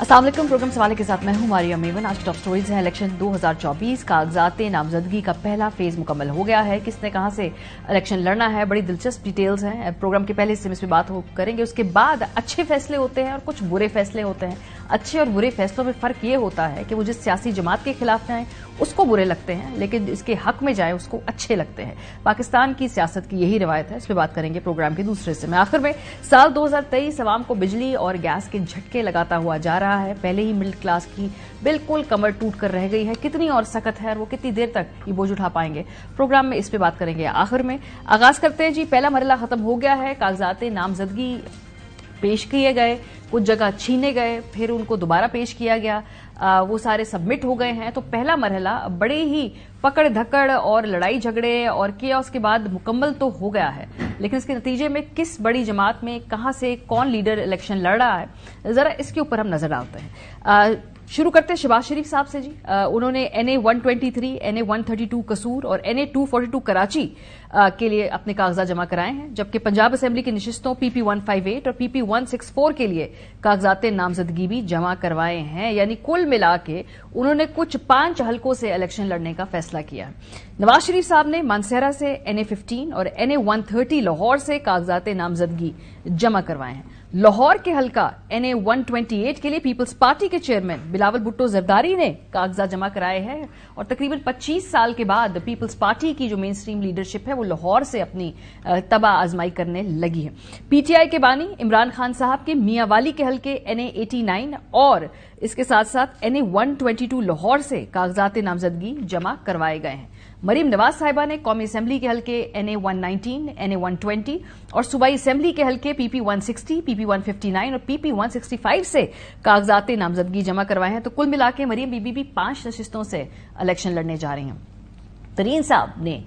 अस्सलाम वालेकुम। प्रोग्राम सवाल के साथ मैं हूं मारिया मेवन। आज की टॉप स्टोरीज हैं। इलेक्शन 2024 कागजात नामजदगी का पहला फेज मुकम्मल हो गया है। किसने कहां से इलेक्शन लड़ना है, बड़ी दिलचस्प डिटेल्स हैं। प्रोग्राम के पहले हिस्से में इस पर बात करेंगे। उसके बाद अच्छे फैसले होते हैं और कुछ बुरे फैसले होते हैं। अच्छे और बुरे फैसलों में फर्क ये होता है कि वो जिस सियासी जमात के खिलाफ जाए उसको बुरे लगते हैं, लेकिन इसके हक में जाए उसको अच्छे लगते हैं। पाकिस्तान की सियासत की यही रिवायत है। इस पर बात करेंगे प्रोग्राम के दूसरे हिस्से में। आखिर में साल 2023 अवाम को बिजली और गैस के झटके लगाता हुआ जा रहा है। पहले ही मिडिल क्लास की बिल्कुल कमर टूट कर रह गई है। कितनी और सख्त है और वो कितनी देर तक ये बोझ उठा पाएंगे, प्रोग्राम में इस पर बात करेंगे। आखिर में आगाज करते हैं जी। पहला मरहला खत्म हो गया है। कागजात नामजदगी पेश किए गए, कुछ जगह छीने गए, फिर उनको दोबारा पेश किया गया, वो सारे सबमिट हो गए हैं। तो पहला मरहला बड़े ही पकड़ धकड़ और लड़ाई झगड़े और कियास के बाद मुकम्मल तो हो गया है, लेकिन इसके नतीजे में किस बड़ी जमात में कहां से कौन लीडर इलेक्शन लड़ रहा है, जरा इसके ऊपर हम नजर डालते हैं। शुरू करते हैं शहबाज शरीफ साहब से जी। उन्होंने NA 123, NA 132 कसूर और NA 242 कराची के लिए अपने कागजात जमा कराए हैं, जबकि पंजाब असेंबली की नशिस्तों PP 158 और PP 164 के लिए कागजात नामजदगी भी जमा करवाए हैं। यानी कुल मिला के उन्होंने कुछ 5 हलकों से इलेक्शन लड़ने का फैसला किया। नवाज शरीफ साहब ने मानसेरा से NA 15 और NA 130 लाहौर से कागजात नामजदगी जमा करवाए हैं। लाहौर के हलका NA 128 के लिए पीपल्स पार्टी के चेयरमैन बिलावल भुट्टो जरदारी ने कागजात जमा कराए हैं और तकरीबन 25 साल के बाद पीपल्स पार्टी की जो मेन स्ट्रीम लीडरशिप है वो लाहौर से अपनी तबा आजमाई करने लगी है। PTI के बानी इमरान खान साहब के मियांवाली के हलके NA 89 और इसके साथ साथ NA 122 लाहौर से कागजात नामजदगी जमा करवाए गए हैं। मरीम नवाज साहिबा ने कौमी असेंबली के हलके NA 119, NA 120 और सूबाई असेंबली के हलके PP 160, PP 159 और PP 165 से कागजात नामजदगी जमा करवाए हैं। तो कुल मिला के मरीम बीबी भी 5 नशिस्तों से इलेक्शन लड़ने जा रही हैं। तरीन साहब ने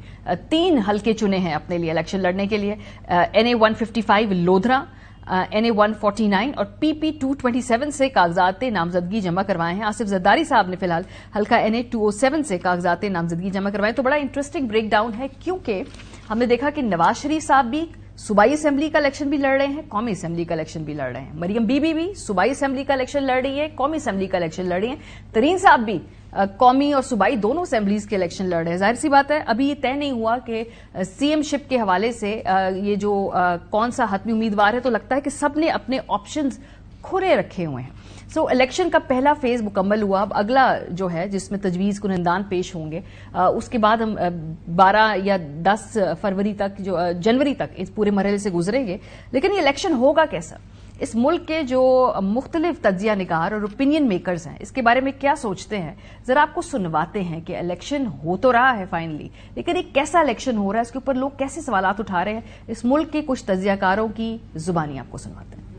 3 हलके चुने हैं अपने लिए इलेक्शन लड़ने के लिए। NA 155 लोधरा, NA 149 और PP 227 से कागजात नामजदगी जमा करवाए हैं। आसिफ जरदारी साहब ने फिलहाल हल्का NA 207 से कागजात नामजदगी जमा करवाए। तो बड़ा इंटरेस्टिंग ब्रेक डाउन है, क्योंकि हमने देखा कि नवाज शरीफ साहब भी सूबाई असेंबली का इलेक्शन भी लड़ रहे हैं, कौमी असेंबली का इलेक्शन भी लड़ रहे हैं। मरियम बीबी भी सूबाई असेंबली का इलेक्शन लड़ रही है, कौमी असेंबली का इलेक्शन लड़ रही है। तरीन साहब भी कौमी और सूबाई दोनों असेंबलीज के इलेक्शन लड़ रहे हैं। जाहिर सी बात है अभी ये तय नहीं हुआ कि CM शिप के हवाले से ये जो कौन सा हतमी उम्मीदवार है, तो लगता है कि सबने अपने ऑप्शंस खुले रखे हुए हैं। सो इलेक्शन का पहला फेज मुकम्मल हुआ। अब अगला जो है जिसमें तजवीज़ कुनंदान पेश होंगे, उसके बाद हम 12 या 10 फरवरी तक जो जनवरी तक इस पूरे मरहले से गुजरेंगे। लेकिन ये इलेक्शन होगा कैसा, इस मुल्क के जो मुख्तलिफ तज्जिया निगार और ओपिनियन मेकर्स हैं इसके बारे में क्या सोचते हैं, जरा आपको सुनवाते हैं कि इलेक्शन हो तो रहा है फाइनली, लेकिन एक कैसा इलेक्शन हो रहा है, इसके ऊपर लोग कैसे सवालात उठा रहे हैं। इस मुल्क के कुछ तज्जियाकारों की जुबानी आपको सुनवाते हैं।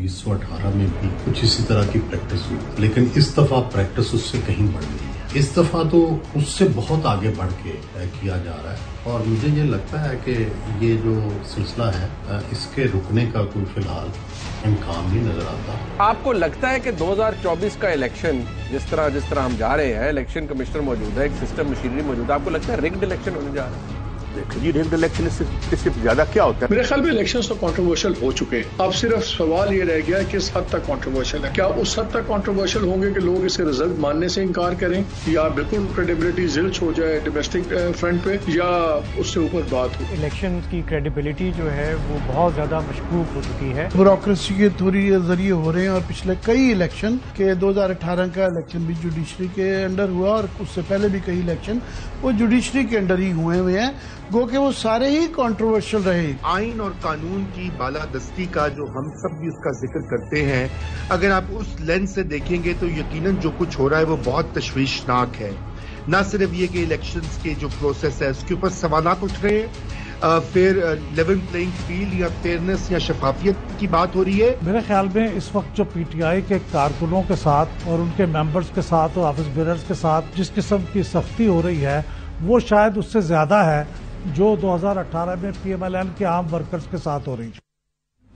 2018 में भी कुछ इसी तरह की प्रैक्टिस हुई, लेकिन इस दफा प्रैक्टिस उससे कहीं बढ़ गई है। इस दफा तो उससे बहुत आगे बढ़ के किया जा रहा है और मुझे ये लगता है कि ये जो सिलसिला है इसके रुकने का कोई फिलहाल इम्कान नहीं नजर आता। आपको लगता है कि 2024 का इलेक्शन जिस तरह हम जा रहे हैं, इलेक्शन कमिश्नर मौजूद है, एक सिस्टम मशीनरी मौजूद है, आपको लगता है रिग्ड इलेक्शन होने जा रहा है? जी रिग्ड इलेक्शन इससे ज्यादा क्या होता है? मेरे ख्याल में इलेक्शंस तो कंट्रोवर्शियल हो चुके हैं। अब सिर्फ सवाल ये रह गया कि किस हद तक कंट्रोवर्शियल है। क्या उस हद तक कंट्रोवर्शियल होंगे कि लोग इसके रिजल्ट मानने से इनकार करें, या बिल्कुल क्रेडिबिलिटी जिल्च हो जाए डोमेस्टिक फ्रंट पे, या उससे ऊपर बात हो। इलेक्शन की क्रेडिबिलिटी जो है वो बहुत ज्यादा मशकूक हो चुकी है। ब्यूरोक्रेसी के जरिए हो रहे हैं और पिछले कई इलेक्शन के 2018 का इलेक्शन भी जुडिशरी के अंडर हुआ और उससे पहले भी कई इलेक्शन वो जुडिशरी के अंडर ही हुए हैं, गो कि वो सारे ही कंट्रोवर्शियल रहे। आइन और कानून की बालादस्ती का जो हम सब भी उसका जिक्र करते हैं, अगर आप उस लेंस से देखेंगे तो यकीनन जो कुछ हो रहा है वो बहुत तशवीशनाक है। न सिर्फ ये कि इलेक्शंस के जो प्रोसेस है उसके ऊपर सवालात उठ रहे हैं, फिर लेवल प्लेइंग फील्ड या फेयरनेस या शफाफियत की बात हो रही है। मेरे ख्याल में इस वक्त जो PTI के कारकुनों के साथ और उनके मेंबर्स के साथ और ऑफिस बेयरर्स के साथ जिस किस्म की सख्ती हो रही है वो शायद उससे ज्यादा है जो 2018 में PMLN के आम वर्कर्स के साथ हो रही है।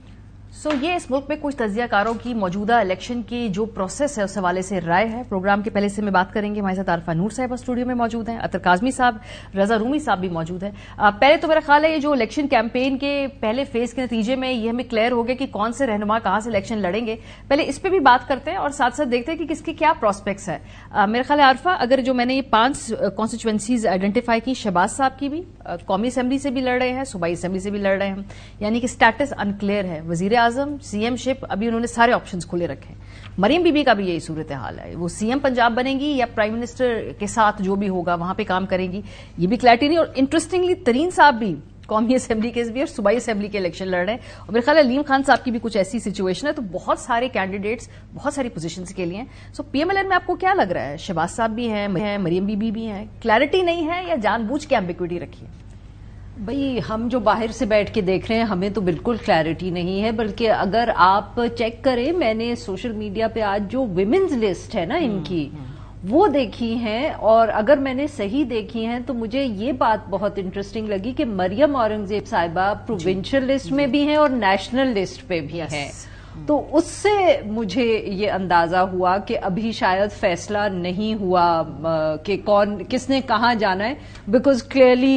ये इस मुल्क में कुछ तजियाकारों की मौजूदा इलेक्शन की जो प्रोसेस है उस हवाले से राय है। प्रोग्राम के पहले से में बात करेंगे। हमारे साथ आरफा नूर साहब स्टूडियो में मौजूद हैं, अतर काजमी साहब, रजा रूमी साहब भी मौजूद हैं। पहले तो मेरा ख्याल है ये जो इलेक्शन कैंपेन के पहले फेज के नतीजे में ये हमें क्लियर हो गया कि कौन से रहनुमा कहां से इलेक्शन लड़ेंगे। पहले इस पर भी बात करते हैं और साथ साथ देखते हैं कि किसके क्या प्रोस्पेक्ट्स है। मेरा ख्याल है आरफा, अगर जो मैंने ये 5 कॉन्स्टिट्यूएंसीज आइडेंटिफाई की, शहबाज साहब की भी कौमी असेंबली से भी लड़ रहे हैं, सूबाई असेंबली से भी लड़ रहे हैं, यानी कि स्टेटस अनक्लियर है। वजीर आजम, सीएम शिप, अभी उन्होंने सारे ऑप्शंस खुले रखे हैं। मरियम बीबी का भी यही सूरत हाल है, वो सीएम पंजाब बनेंगी या प्राइम मिनिस्टर के साथ जो भी होगा वहां पे काम करेंगी, ये भी क्लैरिटी नहीं। और इंटरेस्टिंगली तरीन साहब भी कौमी असेंबली के भी और सूबाई असेंबली के इलेक्शन लड़ रहे हैं, और मेरे ख्याल है अलीम खान साहब की भी कुछ ऐसी सिचुएशन है। तो बहुत सारे कैंडिडेट्स बहुत सारी पोजीशंस के लिए। सो पीएमएलएन में आपको क्या लग रहा है? शहबाज साहब भी हैं, मरियम बीबी भी हैं, क्लैरिटी नहीं है या जानबूझ के एम्बिग्विटी रखी है? भाई, हम जो बाहर से बैठ के देख रहे हैं हमें तो बिल्कुल क्लैरिटी नहीं है, बल्कि अगर आप चेक करें, मैंने सोशल मीडिया पे आज जो विमेन्स लिस्ट है ना इनकी, वो देखी हैं, और अगर मैंने सही देखी हैं तो मुझे ये बात बहुत इंटरेस्टिंग लगी कि मरियम औरंगजेब साहिबा प्रोविंशियल लिस्ट में भी हैं और नेशनल लिस्ट पे भी हैं। तो उससे मुझे ये अंदाजा हुआ कि अभी शायद फैसला नहीं हुआ कि कौन किसने कहाँ जाना है, बिकॉज क्लियरली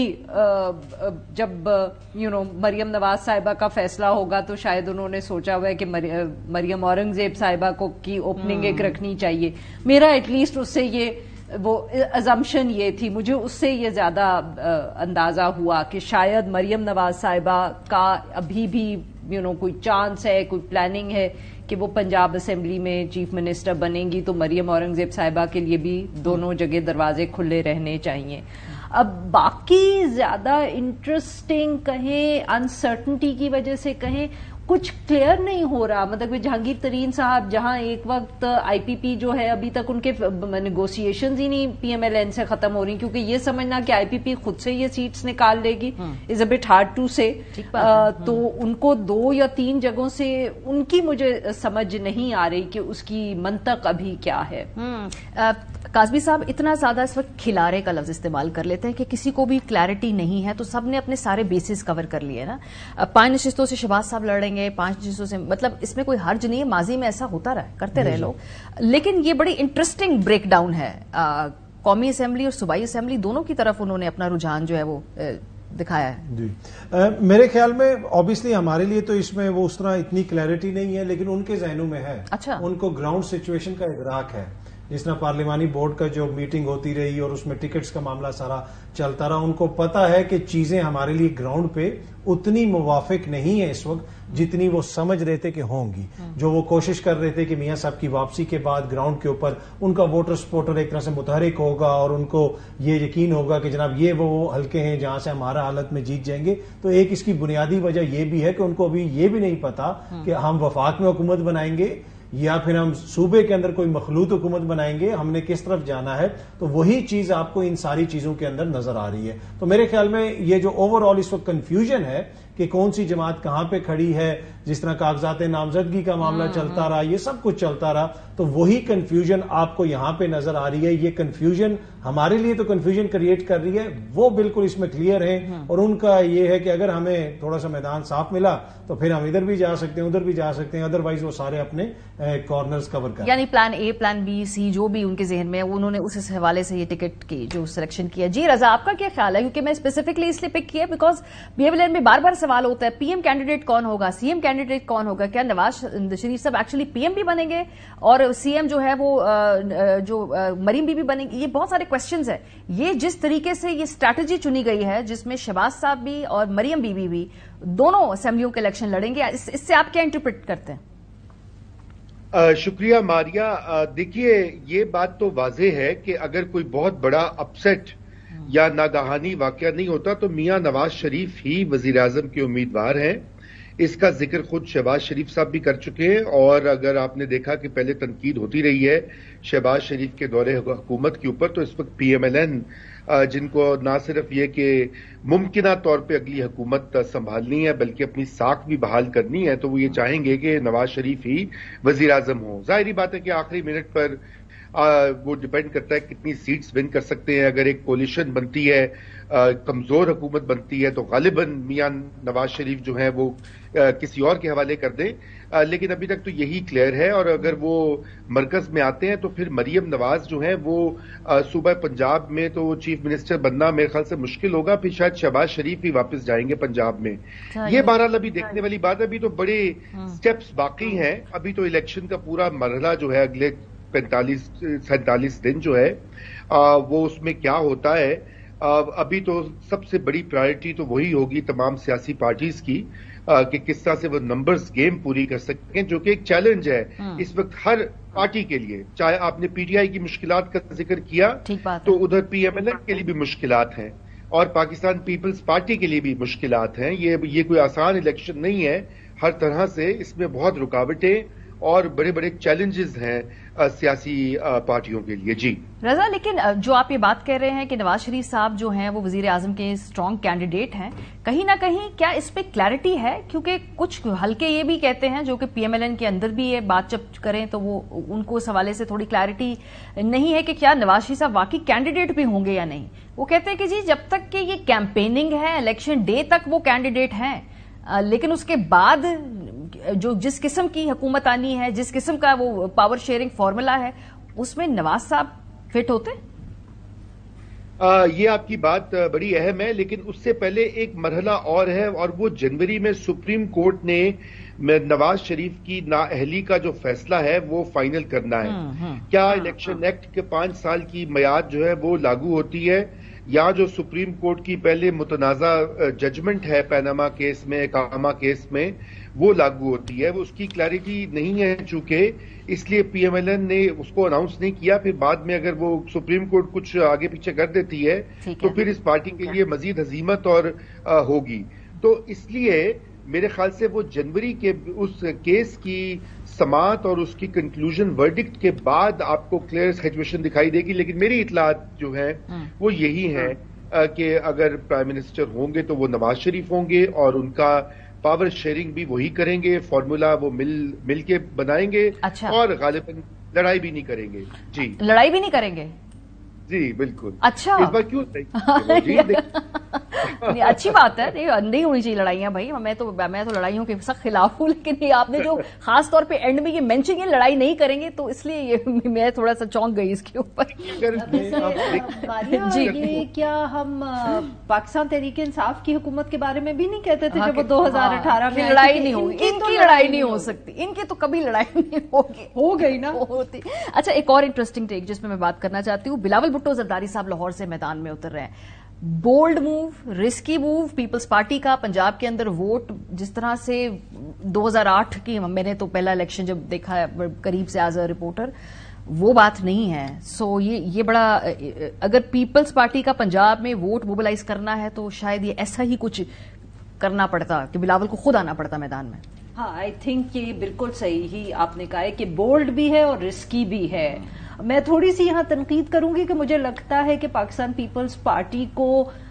जब मरियम नवाज साहिबा का फैसला होगा तो शायद उन्होंने सोचा हुआ है कि मरियम औरंगजेब साहिबा को की ओपनिंग एक रखनी चाहिए। मेरा एटलीस्ट उससे ये वो अजम्पशन ये थी, मुझे उससे ये ज्यादा अंदाजा हुआ कि शायद मरियम नवाज साहिबा का अभी भी कोई चांस है, कोई प्लानिंग है कि वो पंजाब असेंबली में चीफ मिनिस्टर बनेंगी, तो मरियम औरंगजेब साहिबा के लिए भी दोनों जगह दरवाजे खुले रहने चाहिए। अब बाकी ज्यादा इंटरेस्टिंग कहें, अनसर्टनिटी की वजह से कहें, कुछ क्लियर नहीं हो रहा। मतलब कि जहांगीर तरीन साहब जहां एक वक्त आईपीपी जो है अभी तक उनके नेगोशिएशंस ही नहीं पीएमएलएन से खत्म हो रही, क्योंकि ये समझना कि आईपीपी खुद से ये सीट्स निकाल लेगी is a bit hard to say. तो उनको 2 या 3 जगहों से उनकी मुझे समझ नहीं आ रही कि उसकी मंतक अभी क्या है। काजमी साहब, इतना ज्यादा इस वक्त खिलारे का लफ्ज इस्तेमाल कर लेते हैं कि किसी को भी क्लैरिटी नहीं है, तो सबने अपने सारे बेसिस कवर कर लिए ना। 5 नशिस्तों से शहबाज साहब लड़ेंगे, 5 नशिस्तों से, मतलब इसमें कोई हर्ज नहीं है, माजी में ऐसा होता रहा, करते रहे लोग। लेकिन ये बड़ी इंटरेस्टिंग ब्रेकडाउन है। कौमी असेंबली और सूबाई असेंबली दोनों की तरफ उन्होंने अपना रुझान जो है वो दिखाया है। जी, मेरे ख्याल में ऑब्वियसली हमारे लिए तो इसमें वो उस तरह इतनी क्लैरिटी नहीं है, लेकिन उनके जहनों में है। अच्छा, उनको ग्राउंड सिचुएशन का इदराक है। जिस तरह पार्लिमानी बोर्ड का जो मीटिंग होती रही और उसमें टिकट्स का मामला सारा चलता रहा, उनको पता है कि चीजें हमारे लिए ग्राउंड पे उतनी मुवाफिक नहीं है इस वक्त जितनी वो समझ रहे थे कि होंगी। जो वो कोशिश कर रहे थे कि मियां साहब की वापसी के बाद ग्राउंड के ऊपर उनका वोटर सपोर्टर एक तरह से मुतहरिक होगा और उनको ये यकीन होगा कि जनाब ये वो हल्के हैं जहां से हमारा हालत में जीत जाएंगे। तो एक इसकी बुनियादी वजह ये भी है कि उनको अभी ये भी नहीं पता कि हम वफाक में हुकूमत बनाएंगे या फिर हम सूबे के अंदर कोई मखलूत हुकूमत बनाएंगे, हमने किस तरफ जाना है। तो वही चीज आपको इन सारी चीजों के अंदर नजर आ रही है। तो मेरे ख्याल में ये जो ओवरऑल इस वक्त कंफ्यूजन है कि कौन सी जमात कहां पे खड़ी है, जिस तरह कागजात नामजदगी का मामला चलता रहा, ये सब कुछ चलता रहा, तो वही कंफ्यूजन आपको यहां पे नजर आ रही है। ये कंफ्यूजन हमारे लिए तो कंफ्यूजन क्रिएट कर रही है, वो बिल्कुल इसमें क्लियर है। और उनका ये है कि अगर हमें थोड़ा सा मैदान साफ मिला तो फिर हम इधर भी जा सकते हैं, उधर भी जा सकते हैं, अदरवाइज वो सारे अपने कॉर्नर्स कवर कर, यानी plan A, plan B, C जो भी उनके जहन में है उन्होंने उस हवाले से ये टिकट की जो सिलेक्शन किया। जी रजा, आपका क्या ख्याल है? क्योंकि मैं स्पेसिफिकली इसलिए पिक किया बिकॉज पीएमएलएन में बार बार सवाल होता है पीएम कैंडिडेट कौन होगा, सीएम कैंडिडेट कौन होगा, क्या नवाज शरीफ साहब एक्चुअली पीएम भी बनेंगे और सीएम जो है वो मरीम बीबी बनेंगी। ये बहुत सारे क्वेश्चंस है। ये जिस तरीके से ये स्ट्रैटेजी चुनी गई है जिसमें शहबाज साहब भी और मरियम बीबी भी दोनों असेंबलियों के इलेक्शन लड़ेंगे, इससे आप क्या इंटरप्रेट करते हैं? शुक्रिया मारिया। देखिए, ये बात तो वाज़ेह है कि अगर कोई बहुत बड़ा अपसेट या नागहानी वाकया नहीं होता तो मियां नवाज शरीफ ही वजीर आजम के उम्मीदवार हैं। इसका जिक्र खुद शहबाज शरीफ साहब भी कर चुके हैं। और अगर आपने देखा कि पहले तनकीद होती रही है शहबाज शरीफ के दौरे हुकूमत के ऊपर, तो इस वक्त पीएमएलएन जिनको ना सिर्फ ये कि मुमकिना तौर पे अगली हुकूमत संभालनी है बल्कि अपनी साख भी बहाल करनी है, तो वो ये चाहेंगे कि नवाज शरीफ ही वजीर आजम हो। जाहिर बात है कि आखिरी मिनट पर वो डिपेंड करता है कितनी सीट्स विन कर सकते हैं. अगर एक कोलिशन बनती है, कमजोर हुकूमत बनती है, तो गालिबन मियां नवाज शरीफ जो है वो किसी और के हवाले कर दें. लेकिन अभी तक तो यही क्लियर है. और अगर वो मरकज में आते हैं तो फिर मरियम नवाज जो है वो सूबा पंजाब में तो चीफ मिनिस्टर बनना मेरे ख्याल से मुश्किल होगा. फिर शायद शहबाज शरीफ भी वापस जाएंगे पंजाब में. ये बहरहाल अभी देखने वाली बात है. अभी तो बड़े स्टेप्स बाकी हैं. अभी तो इलेक्शन का पूरा मरहला जो है अगले 45-47 दिन जो है वो उसमें क्या होता है. अभी तो सबसे बड़ी प्रायोरिटी तो वही होगी तमाम सियासी पार्टीज की कि किस तरह से वो नंबर्स गेम पूरी कर सकें, जो कि एक चैलेंज है इस वक्त हर पार्टी के लिए. चाहे आपने पीटीआई की मुश्किलात का जिक्र किया तो उधर पीएमएल के लिए भी मुश्किलात हैं और पाकिस्तान पीपल्स पार्टी के लिए भी मुश्किलात हैं. ये कोई आसान इलेक्शन नहीं है. हर तरह से इसमें बहुत रुकावटें और बड़े बड़े चैलेंजेस हैं सियासी पार्टियों के लिए. जी रजा, लेकिन जो आप ये बात कह रहे हैं कि नवाज शरीफ साहब जो हैं वो वजीर आजम के स्ट्रांग कैंडिडेट हैं, कहीं ना कहीं क्या इस पे क्लैरिटी है? क्योंकि कुछ हल्के ये भी कहते हैं जो कि पीएमएलएन के अंदर भी ये बात जब करें तो वो उनको इस हवाले से थोड़ी क्लैरिटी नहीं है कि क्या नवाज शरीफ साहब वाकई कैंडिडेट भी होंगे या नहीं. वो कहते हैं कि जी जब तक कि ये कैंपेनिंग है, इलेक्शन डे तक वो कैंडिडेट हैं, लेकिन उसके बाद जो जिस किस्म की हुकूमत आनी है, जिस किस्म का वो पावर शेयरिंग फॉर्मूला है, उसमें नवाज साहब फिट होते. ये आपकी बात बड़ी अहम है. लेकिन उससे पहले एक मरहला और है और वो जनवरी में सुप्रीम कोर्ट ने नवाज शरीफ की नाअहली का जो फैसला है वो फाइनल करना है. क्या इलेक्शन एक्ट के 5 साल की मियाद जो है वो लागू होती है, या जो सुप्रीम कोर्ट की पहले मुतनाज़ा जजमेंट है पैनामा केस में, कामा केस में, वो लागू होती है. वो उसकी क्लैरिटी नहीं है चूंकि, इसलिए पीएमएलएन ने उसको अनाउंस नहीं किया. फिर बाद में अगर वो सुप्रीम कोर्ट कुछ आगे पीछे कर देती है तो फिर इस पार्टी के लिए मजीद हजीमत और होगी. तो इसलिए मेरे ख्याल से वो जनवरी के उस केस की समात और उसकी कंक्लूजन वर्डिक्ट के बाद आपको क्लियर सिचुएशन दिखाई देगी. लेकिन मेरी इतलात जो है वो यही है कि अगर प्राइम मिनिस्टर होंगे तो वो नवाज शरीफ होंगे और उनका पावर शेयरिंग भी वही करेंगे, फॉर्मूला वो मिल के बनाएंगे. अच्छा. और गालिबन लड़ाई भी नहीं करेंगे. जी लड़ाई भी नहीं करेंगे. जी बिल्कुल. अच्छा, इस बार क्यों नहीं, अच्छी बात है. नहीं होनी चाहिए लड़ाइयां भाई. मैं तो लड़ाइयों के सख्त खिलाफ हूं. लेकिन ये आपने जो खास तौर पे एंड में ये मेंशन किया लड़ाई नहीं करेंगे, तो इसलिए ये मैं थोड़ा सा चौंक गई इसके ऊपर. जी, ये क्या हम पाकिस्तान तहरीक इंसाफ की हुकूमत के बारे में भी नहीं कहते थे जब वो 2018 में लड़ाई नहीं होगी? इनकी लड़ाई नहीं हो सकती. इनकी तो कभी लड़ाई नहीं होगी. हो गई ना होती. अच्छा, एक और इंटरेस्टिंग टेक जिसमें मैं बात करना चाहती हूँ. बिलावल भुट्टो जरदारी साहब लाहौर से मैदान में उतर रहे हैं. Bold move, risky move peoples party का. पंजाब के अंदर वोट जिस तरह से 2008 की, मैंने तो पहला इलेक्शन जब देखा है करीब से एज अ रिपोर्टर, वो बात नहीं है. सो ये बड़ा, अगर पीपल्स पार्टी का पंजाब में वोट मोबिलाइज करना है तो शायद ये ऐसा ही कुछ करना पड़ता कि बिलावल को खुद आना पड़ता मैदान में. हाँ, आई थिंक ये बिल्कुल सही ही आपने कहा है कि बोल्ड भी है और रिस्की भी है. मैं थोड़ी सी यहाँ तनकीद करूंगी कि मुझे लगता है कि पाकिस्तान पीपल्स पार्टी को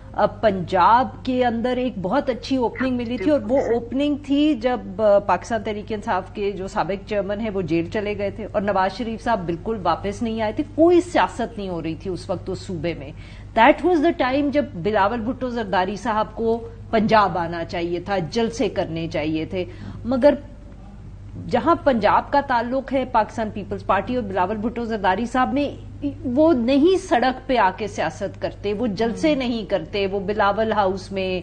पंजाब के अंदर एक बहुत अच्छी ओपनिंग मिली थी, और वो ओपनिंग थी जब पाकिस्तान तहरीक इंसाफ के जो साबिक चेयरमैन है वो जेल चले गए थे और नवाज शरीफ साहब बिल्कुल वापस नहीं आए थे. कोई सियासत नहीं हो रही थी उस वक्त उस सूबे में. दैट वाज द टाइम जब बिलावल भुट्टो जरदारी साहब को पंजाब आना चाहिए था, जलसे करने चाहिए थे. मगर जहां पंजाब का ताल्लुक है पाकिस्तान पीपल्स पार्टी और बिलावल भुट्टो जरदारी साहब ने, वो नहीं सड़क पे आके सियासत करते, वो जलसे नहीं करते, वो बिलावल हाउस में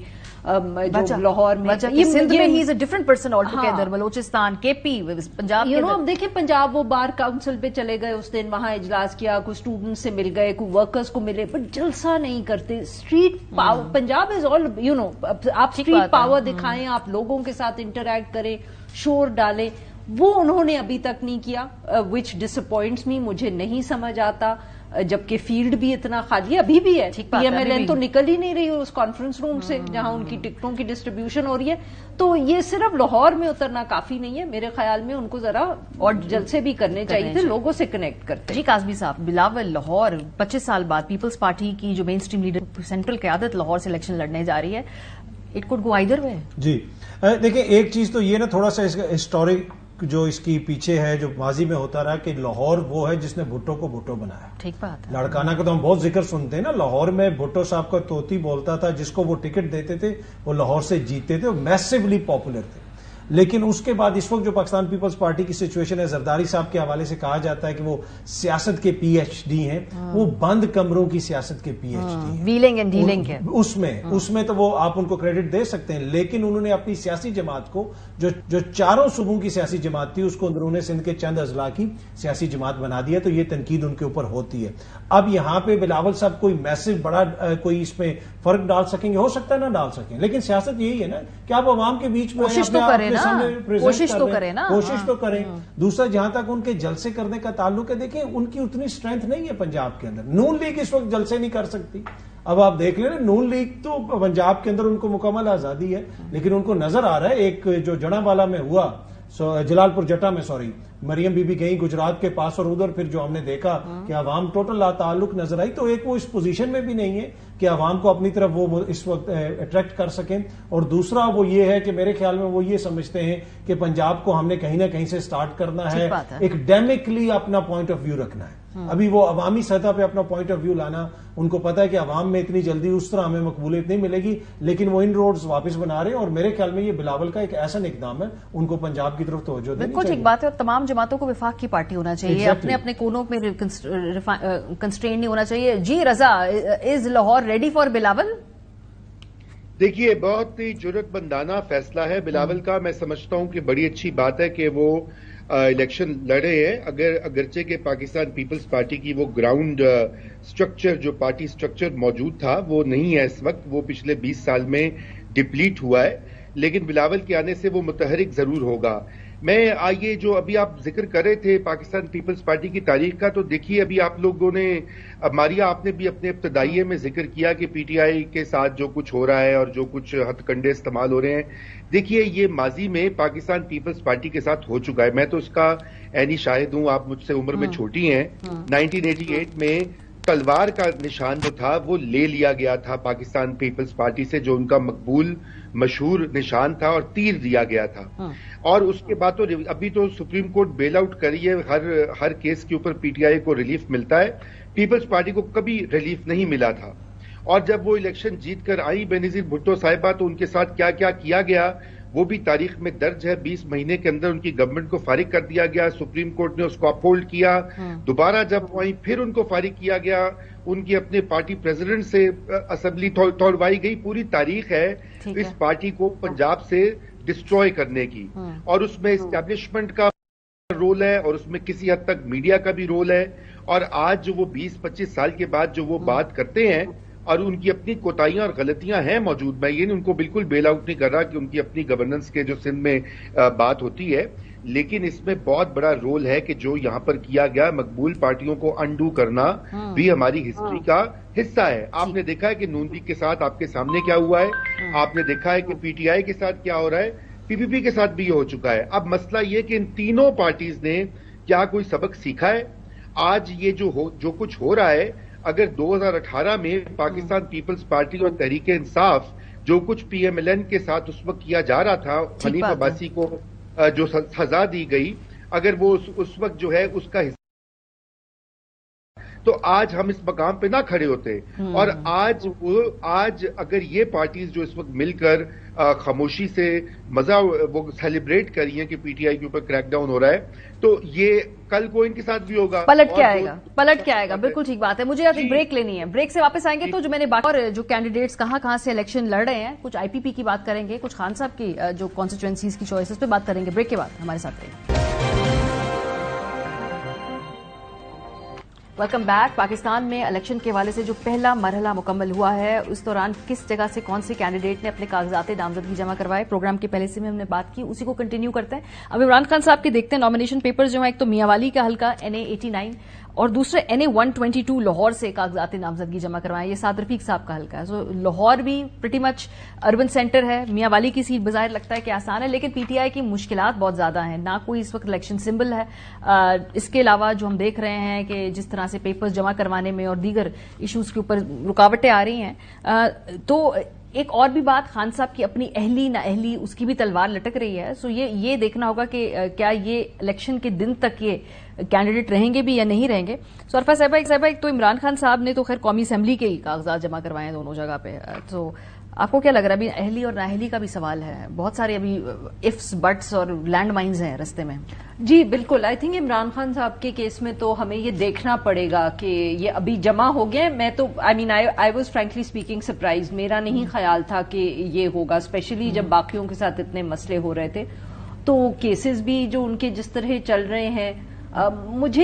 जो लाहौर में, सिंध में ही is a different person all together. Balochistan, KP, Punjab, देखिए पंजाब वो बार काउंसिल पे चले गए उस दिन, वहां इजलास किया, कुछ स्टूडेंट से मिल गए, कुछ वर्कर्स को मिले, बट जलसा नहीं करते. Street power, Punjab is all आप स्ट्रीट पावर दिखाएं, आप लोगों के साथ इंटरैक्ट करें, शोर डालें. वो उन्होंने अभी तक नहीं किया, विच डिसअपॉइंट्स मी. मुझे नहीं समझ आता, जबकि फील्ड भी इतना खाली अभी भी है. पीएमएलएन तो निकल ही नहीं रही उस कॉन्फ्रेंस रूम से जहां उनकी टिकटों की डिस्ट्रीब्यूशन हो रही है. तो ये सिर्फ लाहौर में उतरना काफी नहीं है मेरे ख्याल में. उनको जरा और जलसे भी करने चाहिए थे, लोगों से कनेक्ट करते. जी काज़मी साहब, बिलावल लाहौर 25 साल बाद पीपल्स पार्टी की जो मेन स्ट्रीम लीडर सेंट्रल क़यादत लाहौर से इलेक्शन लड़ने जा रही है. It could go either way. जी देखिए, एक चीज तो ये ना थोड़ा सा इसका हिस्टोरिक جو اس کی پیچھے ہے جو ماضی میں ہوتا رہا کہ لاہور وہ ہے جس نے بھٹو کو بھٹو بنایا. ٹھیک بات ہے. لاڑکانہ کا تو ہم بہت ذکر سنتے ہیں نا. لاہور میں بھٹو صاحب کا طوطی بولتا تھا, جس کو وہ ٹکٹ دیتے تھے وہ لاہور سے جیتتے تھے, وہ میسیولی پاپولر تھے. لیکن اس کے بعد اس وقت جو پاکستان پیپلز پارٹی کی سچویشن ہے, زرداری صاحب کے حوالے سے کہا جاتا ہے کہ وہ سیاست کے پی ایچ ڈی ہیں, وہ بند کمروں کی سیاست کے پی ایچ ڈی ہیں, ویلنگ اینڈ ڈیلنگ کے. اس میں تو وہ آپ ان کو کریڈٹ دے سکتے ہیں, لیکن انہوں نے اپنی سیاسی جماعت کو جو چاروں صوبوں کی سیاسی جماعت تھی اس کو اندرون سندھ کے چند اضلاع کی سیاسی جماعت بنا دیا, تو یہ تنقید ان کے اوپر ہوتی ہے. اب یہاں پہ بلاول صاحب کوئی میسو بڑا کوئی اس میں فرق ڈال سکیں گے, ہو سکتا ہے نہ ڈال سکیں, لیکن سیاست یہی ہے نا کہ آپ عوام کے بیچ میں کوشش تو کریں. دوسرا جہاں تک ان کے جلسے کرنے کا تعلق ہے, دیکھیں ان کی اتنی اسٹرینتھ نہیں ہے پنجاب کے اندر. نون لیگ اس وقت جلسے نہیں کر سکتی. اب آپ دیکھ لیں نا, نون لیگ تو پنجاب کے اندر ان کو مکمل آزادی ہے, لیکن ان کو نظر آ رہا ہے ایک جو جڑاں والا میں ہوا, جلال پور جٹا میں مریم بی بی گئی گجرات کے پاس, اور ادھر پھر جو ہم نے دیکھا کہ عوام ٹوٹل لا تعلق نظر آئی, تو ایک وہ اس پوزیشن میں بھی نہیں ہے کہ عوام کو اپنی طرف وہ اس وقت اٹریکٹ کر سکیں. اور دوسرا وہ یہ ہے کہ میرے خیال میں وہ یہ سمجھتے ہیں کہ پنجاب کو ہم نے کہیں نہ کہیں سے سٹارٹ کرنا ہے, ایکڈیمکلی اپنا پوائنٹ آف ویو رکھنا ہے. ابھی وہ عوامی سطح پہ اپنا پوائنٹ آف ویو لانا, ان کو پتا ہے کہ عوام میں اتنی جلدی اس طرح ہمیں مقبولیت نہیں ملے گی, لیکن وہ ان روڈز واپس بنا رہے ہیں, اور میرے خیال میں یہ بلاول کا ایک ایسا اقدام ہے, ان کو پنجاب کی طرف توجہ دینی چاہیے. بالکل ٹھیک بات ہے, اور تمام جماعتوں کو وفاق کی پارٹی ہونا چاہیے, اپنے اپنے کونوں میں کنسٹرین نہیں ہونا چاہیے. جی Raza, is Lahore ready for Bilawal? دیکھیے, بہت ہی جرأت مندانہ فیصلہ ہے بلاول کا. میں سمجھتا ہوں کہ بڑی اچھی بات ہے کہ وہ الیکشن لڑے ہیں. اگرچہ کہ پاکستان پیپلز پارٹی کی وہ گراؤنڈ سٹرکچر جو پارٹی سٹرکچر موجود تھا وہ نہیں ہے اس وقت, وہ پچھلے 20 سال میں ڈپلیٹ ہوا ہے, لیکن بلاول کے آنے سے وہ متحرک ضرور ہوگا. میں آئیے جو ابھی آپ ذکر کر رہے تھے پاکستان پیپلز پارٹی کی تاریخ کا, تو دیکھیے ابھی آپ لوگوں نے, ماریا آپ نے بھی اپنے ابتدائیے میں ذکر کیا کہ پی ٹی آئی کے ساتھ جو کچھ ہو رہا ہے اور جو کچھ ہتھ کنڈے استعمال ہو رہے ہیں, دیکھیے یہ ماضی میں پاکستان پیپلز پارٹی کے ساتھ ہو چکا ہے. میں تو اس کا عینی شاہد ہوں, آپ مجھ سے عمر میں چھوٹی ہیں. 1988 میں تلوار کا نشان جو تھا وہ لے لیا گیا تھا پاکستان پیپلز پارٹی سے, جو ان کا مقبول مشہور نشان تھا, اور تیر دیا گیا تھا. اور اس کے بعد تو ابھی تو سپریم کورٹ بیل آؤٹ کری ہے, ہر کیس کے اوپر پی ٹی آئی کو ریلیف ملتا ہے, پیپلز پارٹی کو کبھی ریلیف نہیں ملا تھا. اور جب وہ الیکشن جیت کر آئی بینظیر بھٹو صاحبہ, تو ان کے ساتھ کیا کیا کیا گیا وہ بھی تاریخ میں درج ہے. 20 مہینے کے اندر ان کی گورنمنٹ کو فارغ کر دیا گیا, سپریم کورٹ نے اس کو اپہولڈ کیا. دوبارہ جب آئی پھر ان کو فارغ کیا گیا, ان کی اپنے پارٹی پریزیڈنٹ سے اسمبلی توڑوائی گئی. پوری تاریخ ہے اس پارٹی کو پنجاب سے ڈسٹروائے کرنے کی, اور اس میں اسٹیبلشمنٹ کا رول ہے, اور اس میں کسی حد تک میڈیا کا بھی رول ہے. اور آج جو وہ 20-25 سال کے بعد جو وہ بات کرتے ہیں, اور ان کی اپنی کوتاہیاں اور غلطیاں ہیں موجود, میں یہ ان کو بالکل بیل آؤٹ نہیں کر رہا کہ ان کی اپنی گورننس کے جو سندھ میں بات ہوتی ہے, لیکن اس میں بہت بڑا رول ہے کہ جو یہاں پر کیا گیا مقبول پارٹیوں کو انڈو کرنا بھی ہماری ہسٹری کا حصہ ہے. آپ نے دیکھا ہے کہ نون لیگ کے ساتھ آپ کے سامنے کیا ہوا ہے, آپ نے دیکھا ہے کہ پی ٹی آئی کے ساتھ کیا ہو رہا ہے, پی پی پی کے ساتھ بھی یہ ہو چکا ہے. اب مسئلہ یہ کہ ان تینوں پارٹیز نے کیا کوئی سبق سیکھا ہے؟ آج یہ جو کچھ ہو رہا ہے, اگر 2018 میں پاکستان پیپلز پارٹی اور تحریک انصاف جو کچھ پی ایم ایل این کے ساتھ اس وقت کیا جا رہا تھا, حنیف عباسی کو جو سزا دی گئی, اگر وہ اس وقت جو ہے اس کا حصہ, تو آج ہم اس مقام پہ نہ کھڑے ہوتے. اور آج اگر یہ پارٹیز جو اس وقت مل کر خاموشی سے مزہ وہ سیلیبریٹ کر رہی ہیں کہ پی ٹی آئی کے اوپر کریک ڈاؤن ہو رہا ہے, تو یہ کل کو ان کے ساتھ بھی ہوگا, پلٹ کے آئے گا. بالکل ٹھیک بات ہے. مجھے اب بریک لینی ہے, بریک سے واپس آئیں گے تو جو میں نے اور جو کینڈیڈیٹس کہاں سے الیکشن لڑ رہے ہیں, کچھ آئی پی پی کی بات کریں گے, کچھ خان صاحب کی جو کانسٹیچوئنسیز کی چوائسز پہ بات کریں گے. بریک کے بعد ہمارے ساتھ رہیں. Welcome back. پاکستان میں الیکشن کے حوالے سے جو پہلا مرحلہ مکمل ہوا ہے, اس دوران کس جگہ سے کون سے کینڈیڈیٹ نے اپنے کاغذات نامزدگی جمع کروائے, پروگرام کے پہلے سے میں ہم نے بات کی, اسی کو کنٹینیو کرتے ہیں. اب عمران خان صاحب کے دیکھتے ہیں نامینیشن پیپرز جو ہیں, ایک تو میاں والی کا حلقہ NA 89 اور دوسرے NA 122 لاہور سے کاغذات نامزدگی جمع کروائے. یہ سعد رفیق صاحب کا حلقہ ہے. سو لاہور بھی پریٹی مچ اربن سینٹر ہے. میاں والی کی سیٹ بظاہر لگتا ہے کہ آسان ہے, لیکن پی ٹی آئی کی مشکلات بہت زیادہ ہیں, نہ کوئی اس وقت الیکشن سمبل ہے. اس کے علاوہ جو ہم دیکھ رہے ہیں کہ جس طرح سے پیپرز جمع کروانے میں اور دیگر ایشوز کے اوپر رکاوٹیں آ رہی ہیں, تو ایک اور بھی بات، خان صاحب کی اپنی اہلی نہ اہلی اس کی بھی تلوار لٹک رہی ہے. سو یہ دیکھنا ہوگا کہ کیا یہ الیکشن کے دن تک یہ کینڈیڈیٹ رہیں گے بھی یا نہیں رہیں گے. سو عرفہ صاحبہ ایک تو عمران خان صاحب نے تو خیر قومی اسمبلی کے ہی کاغذات جمع کروائے ہیں دونوں جگہ پہ. تو آپ کو کیا لگ رہا ہے ابھی اہلی اور نااہلی کا بھی سوال ہے، بہت سارے ابھی افس بٹس اور لینڈ مائنز ہیں رستے میں. جی بالکل، آئی تھنک عمران خان صاحب کے کیس میں تو ہمیں یہ دیکھنا پڑے گا کہ یہ ابھی جمع ہو گئے. میں تو I was frankly speaking surprise, میرا نہیں خیال تھا کہ یہ ہوگا، اسپیشلی جب باقیوں کے ساتھ اتنے مسئلے ہو رہے تھے. تو کیسز بھی جو ان کے جس طرح چل رہے ہیں، مجھے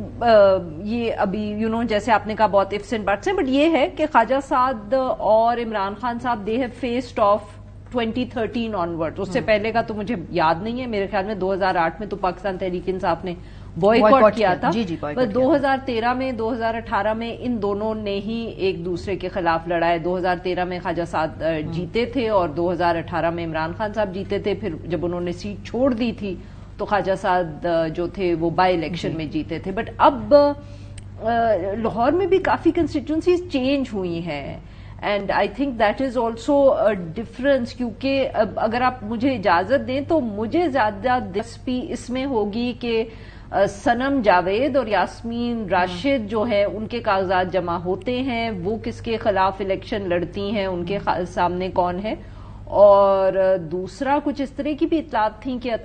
یہ ابھی جیسے آپ نے کہا بہت ifs and buts ہیں، بٹ یہ ہے کہ خواجہ سعد اور عمران خان صاحب they have faced off 2013 onward. اس سے پہلے کا تو مجھے یاد نہیں ہے، میرے خیال میں 2008 میں تو پاکستان تحریک انصاف نے بوائیکاٹ کیا تھا. بس 2013 میں 2018 میں ان دونوں نے ہی ایک دوسرے کے خلاف لڑا ہے. 2013 میں خواجہ سعد جیتے تھے اور 2018 میں عمران خان صاحب جیتے تھے. پھر جب انہوں نے سیٹ چھوڑ دی تھی تو خواجہ سعد جو تھے وہ بائی الیکشن میں جیتے تھے. بٹ اب لاہور میں بھی کافی کنسٹیٹوئنسیز چینج ہوئی ہیں، and I think that is also difference. کیونکہ اگر آپ مجھے اجازت دیں تو مجھے زیادہ دلچسپی اس میں ہوگی کہ صنم جاوید اور یاسمین راشد جو ہے ان کے کاغذات جمع ہوتے ہیں، وہ کس کے خلاف الیکشن لڑتی ہیں، ان کے سامنے کون ہے. اور دوسرا کچھ اس طرح کی بھی اطلاعات تھیں کہ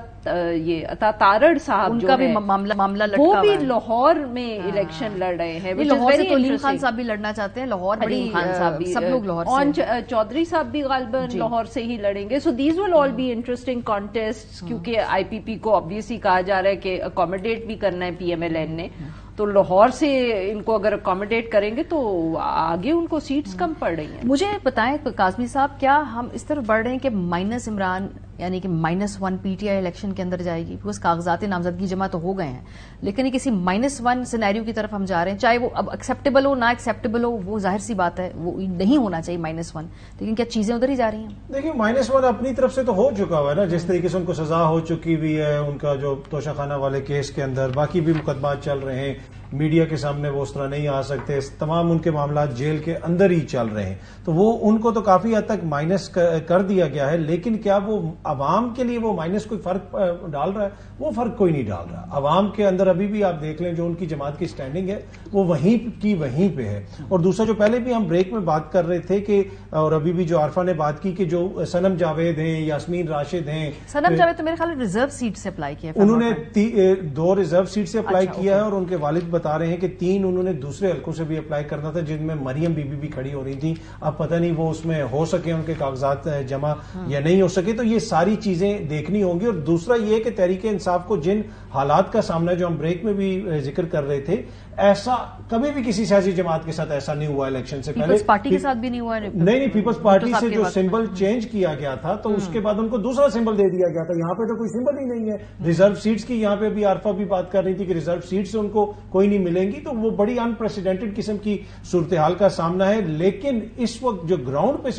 عطا تارڑ صاحب جو ہے معاملہ وہ بھی لاہور میں الیکشن لڑ رہے ہیں. لاہور سے تو علیم خان صاحب بھی لڑنا چاہتے ہیں، لاہور علیم خان صاحب بھی، سب لوگ لاہور سے. چودھری صاحب بھی غالباً لاہور سے ہی لڑیں گے. So these will all be interesting contest, کیونکہ آئی پی پی کو آبویسلی کہا جا رہا ہے کہ اکوموڈیٹ بھی کرنا ہے پی ایم ایل این نے. تو لاہور سے ان کو اگر اکوموڈیٹ کریں گے تو آگے ان کو سیٹس کم پڑ رہی ہیں. مجھے بتائیں کاظمی صاحب، کیا ہم اس طرف بڑھ رہے ہیں کہ مائنس عمران یعنی کہ -1 پی ٹی آئی الیکشن کے اندر جائے گی؟ بیکاز کاغذات نامزدگی جمع تو ہو گئے ہیں، لیکن یہ کسی -1 سینیریو کی طرف ہم جا رہے ہیں. چاہے وہ اب ایکسیپٹیبل ہو نہ ایکسیپٹیبل ہو، وہ ظاہر سی بات ہے وہ نہیں ہونا چاہیے -1، لیکن کیا چیزیں ادھر ہی جا رہی ہیں؟ دیکھیے -1 اپنی طرف سے تو ہو چکا ہوا ہے نا، جس طریقے سے ان کو سزا ہو چکی ہوئی ہے ان کا جو توشہ خانہ والے کیس کے اندر. باقی بھی مقدمات چل رہے ہیں، میڈیا کے سامنے وہ اس طرح نہیں آ سکتے، تمام ان کے معاملات جیل کے اندر ہی چل رہے ہیں. تو وہ ان کو تو کافی حد تک مائنس کر دیا گیا ہے. لیکن کیا وہ عوام کے لیے وہ مائنس کوئی فرق ڈال رہا ہے؟ وہ فرق کوئی نہیں ڈال رہا. عوام کے اندر ابھی بھی آپ دیکھ لیں جو ان کی جماعت کی سٹینڈنگ ہے وہ وہیں پہ ہے. اور دوسرا جو پہلے بھی ہم بریک میں بات کر رہے تھے کہ، اور ابھی بھی جو عارفہ نے بات کی کہ جو صنم جاوید ہیں، یاسمین راشد ہیں. صنم جاوید تو میرے خیال میں ریزرو سیٹ سے اپلائی کیا، انہوں نے 2 ریزرو سیٹ سے اپلائی کیا ہے، اور ان کے والد بتا رہے ہیں کہ 3 انہوں نے دوسرے حلقوں سے بھی اپلائی کرنا تھا جن میں مریم بی بی بھی کھڑی ہو رہی تھی. اب پتہ نہیں وہ اس میں ہو سکے ان کے کاغذات جمع یا نہیں ہو سکے. تو یہ ساری چیزیں دیکھنی ہوں گی. اور دوسرا یہ کہ تحریک انصاف کو جن حالات کا سامنا جو ہم بریک میں بھی ذکر کر رہے تھے، ایسا کبھی بھی کسی سیاسی جماعت کے ساتھ ایسا نہیں ہوا الیکشن سے پہلے. پیپلز پارٹی کے ساتھ بھی نہیں ہوا. نہیں، پیپلز پارٹی سے جو سمبل چینج کیا گیا تھا تو اس کے بعد ان کو دوسرا سمبل دے دیا گیا تھا. یہاں پہ تو کوئی سمبل ہی نہیں ہے. ریزرو سیٹس کی یہاں پہ بھی عارفہ بھی بات کر رہی تھی کہ ریزرو سیٹس ان کو کوئی نہیں ملیں گی. تو وہ بڑی انپریسیڈنٹڈ قسم کی صورتحال کا سامنا ہے. لیکن اس وقت جو گراؤنڈ پہ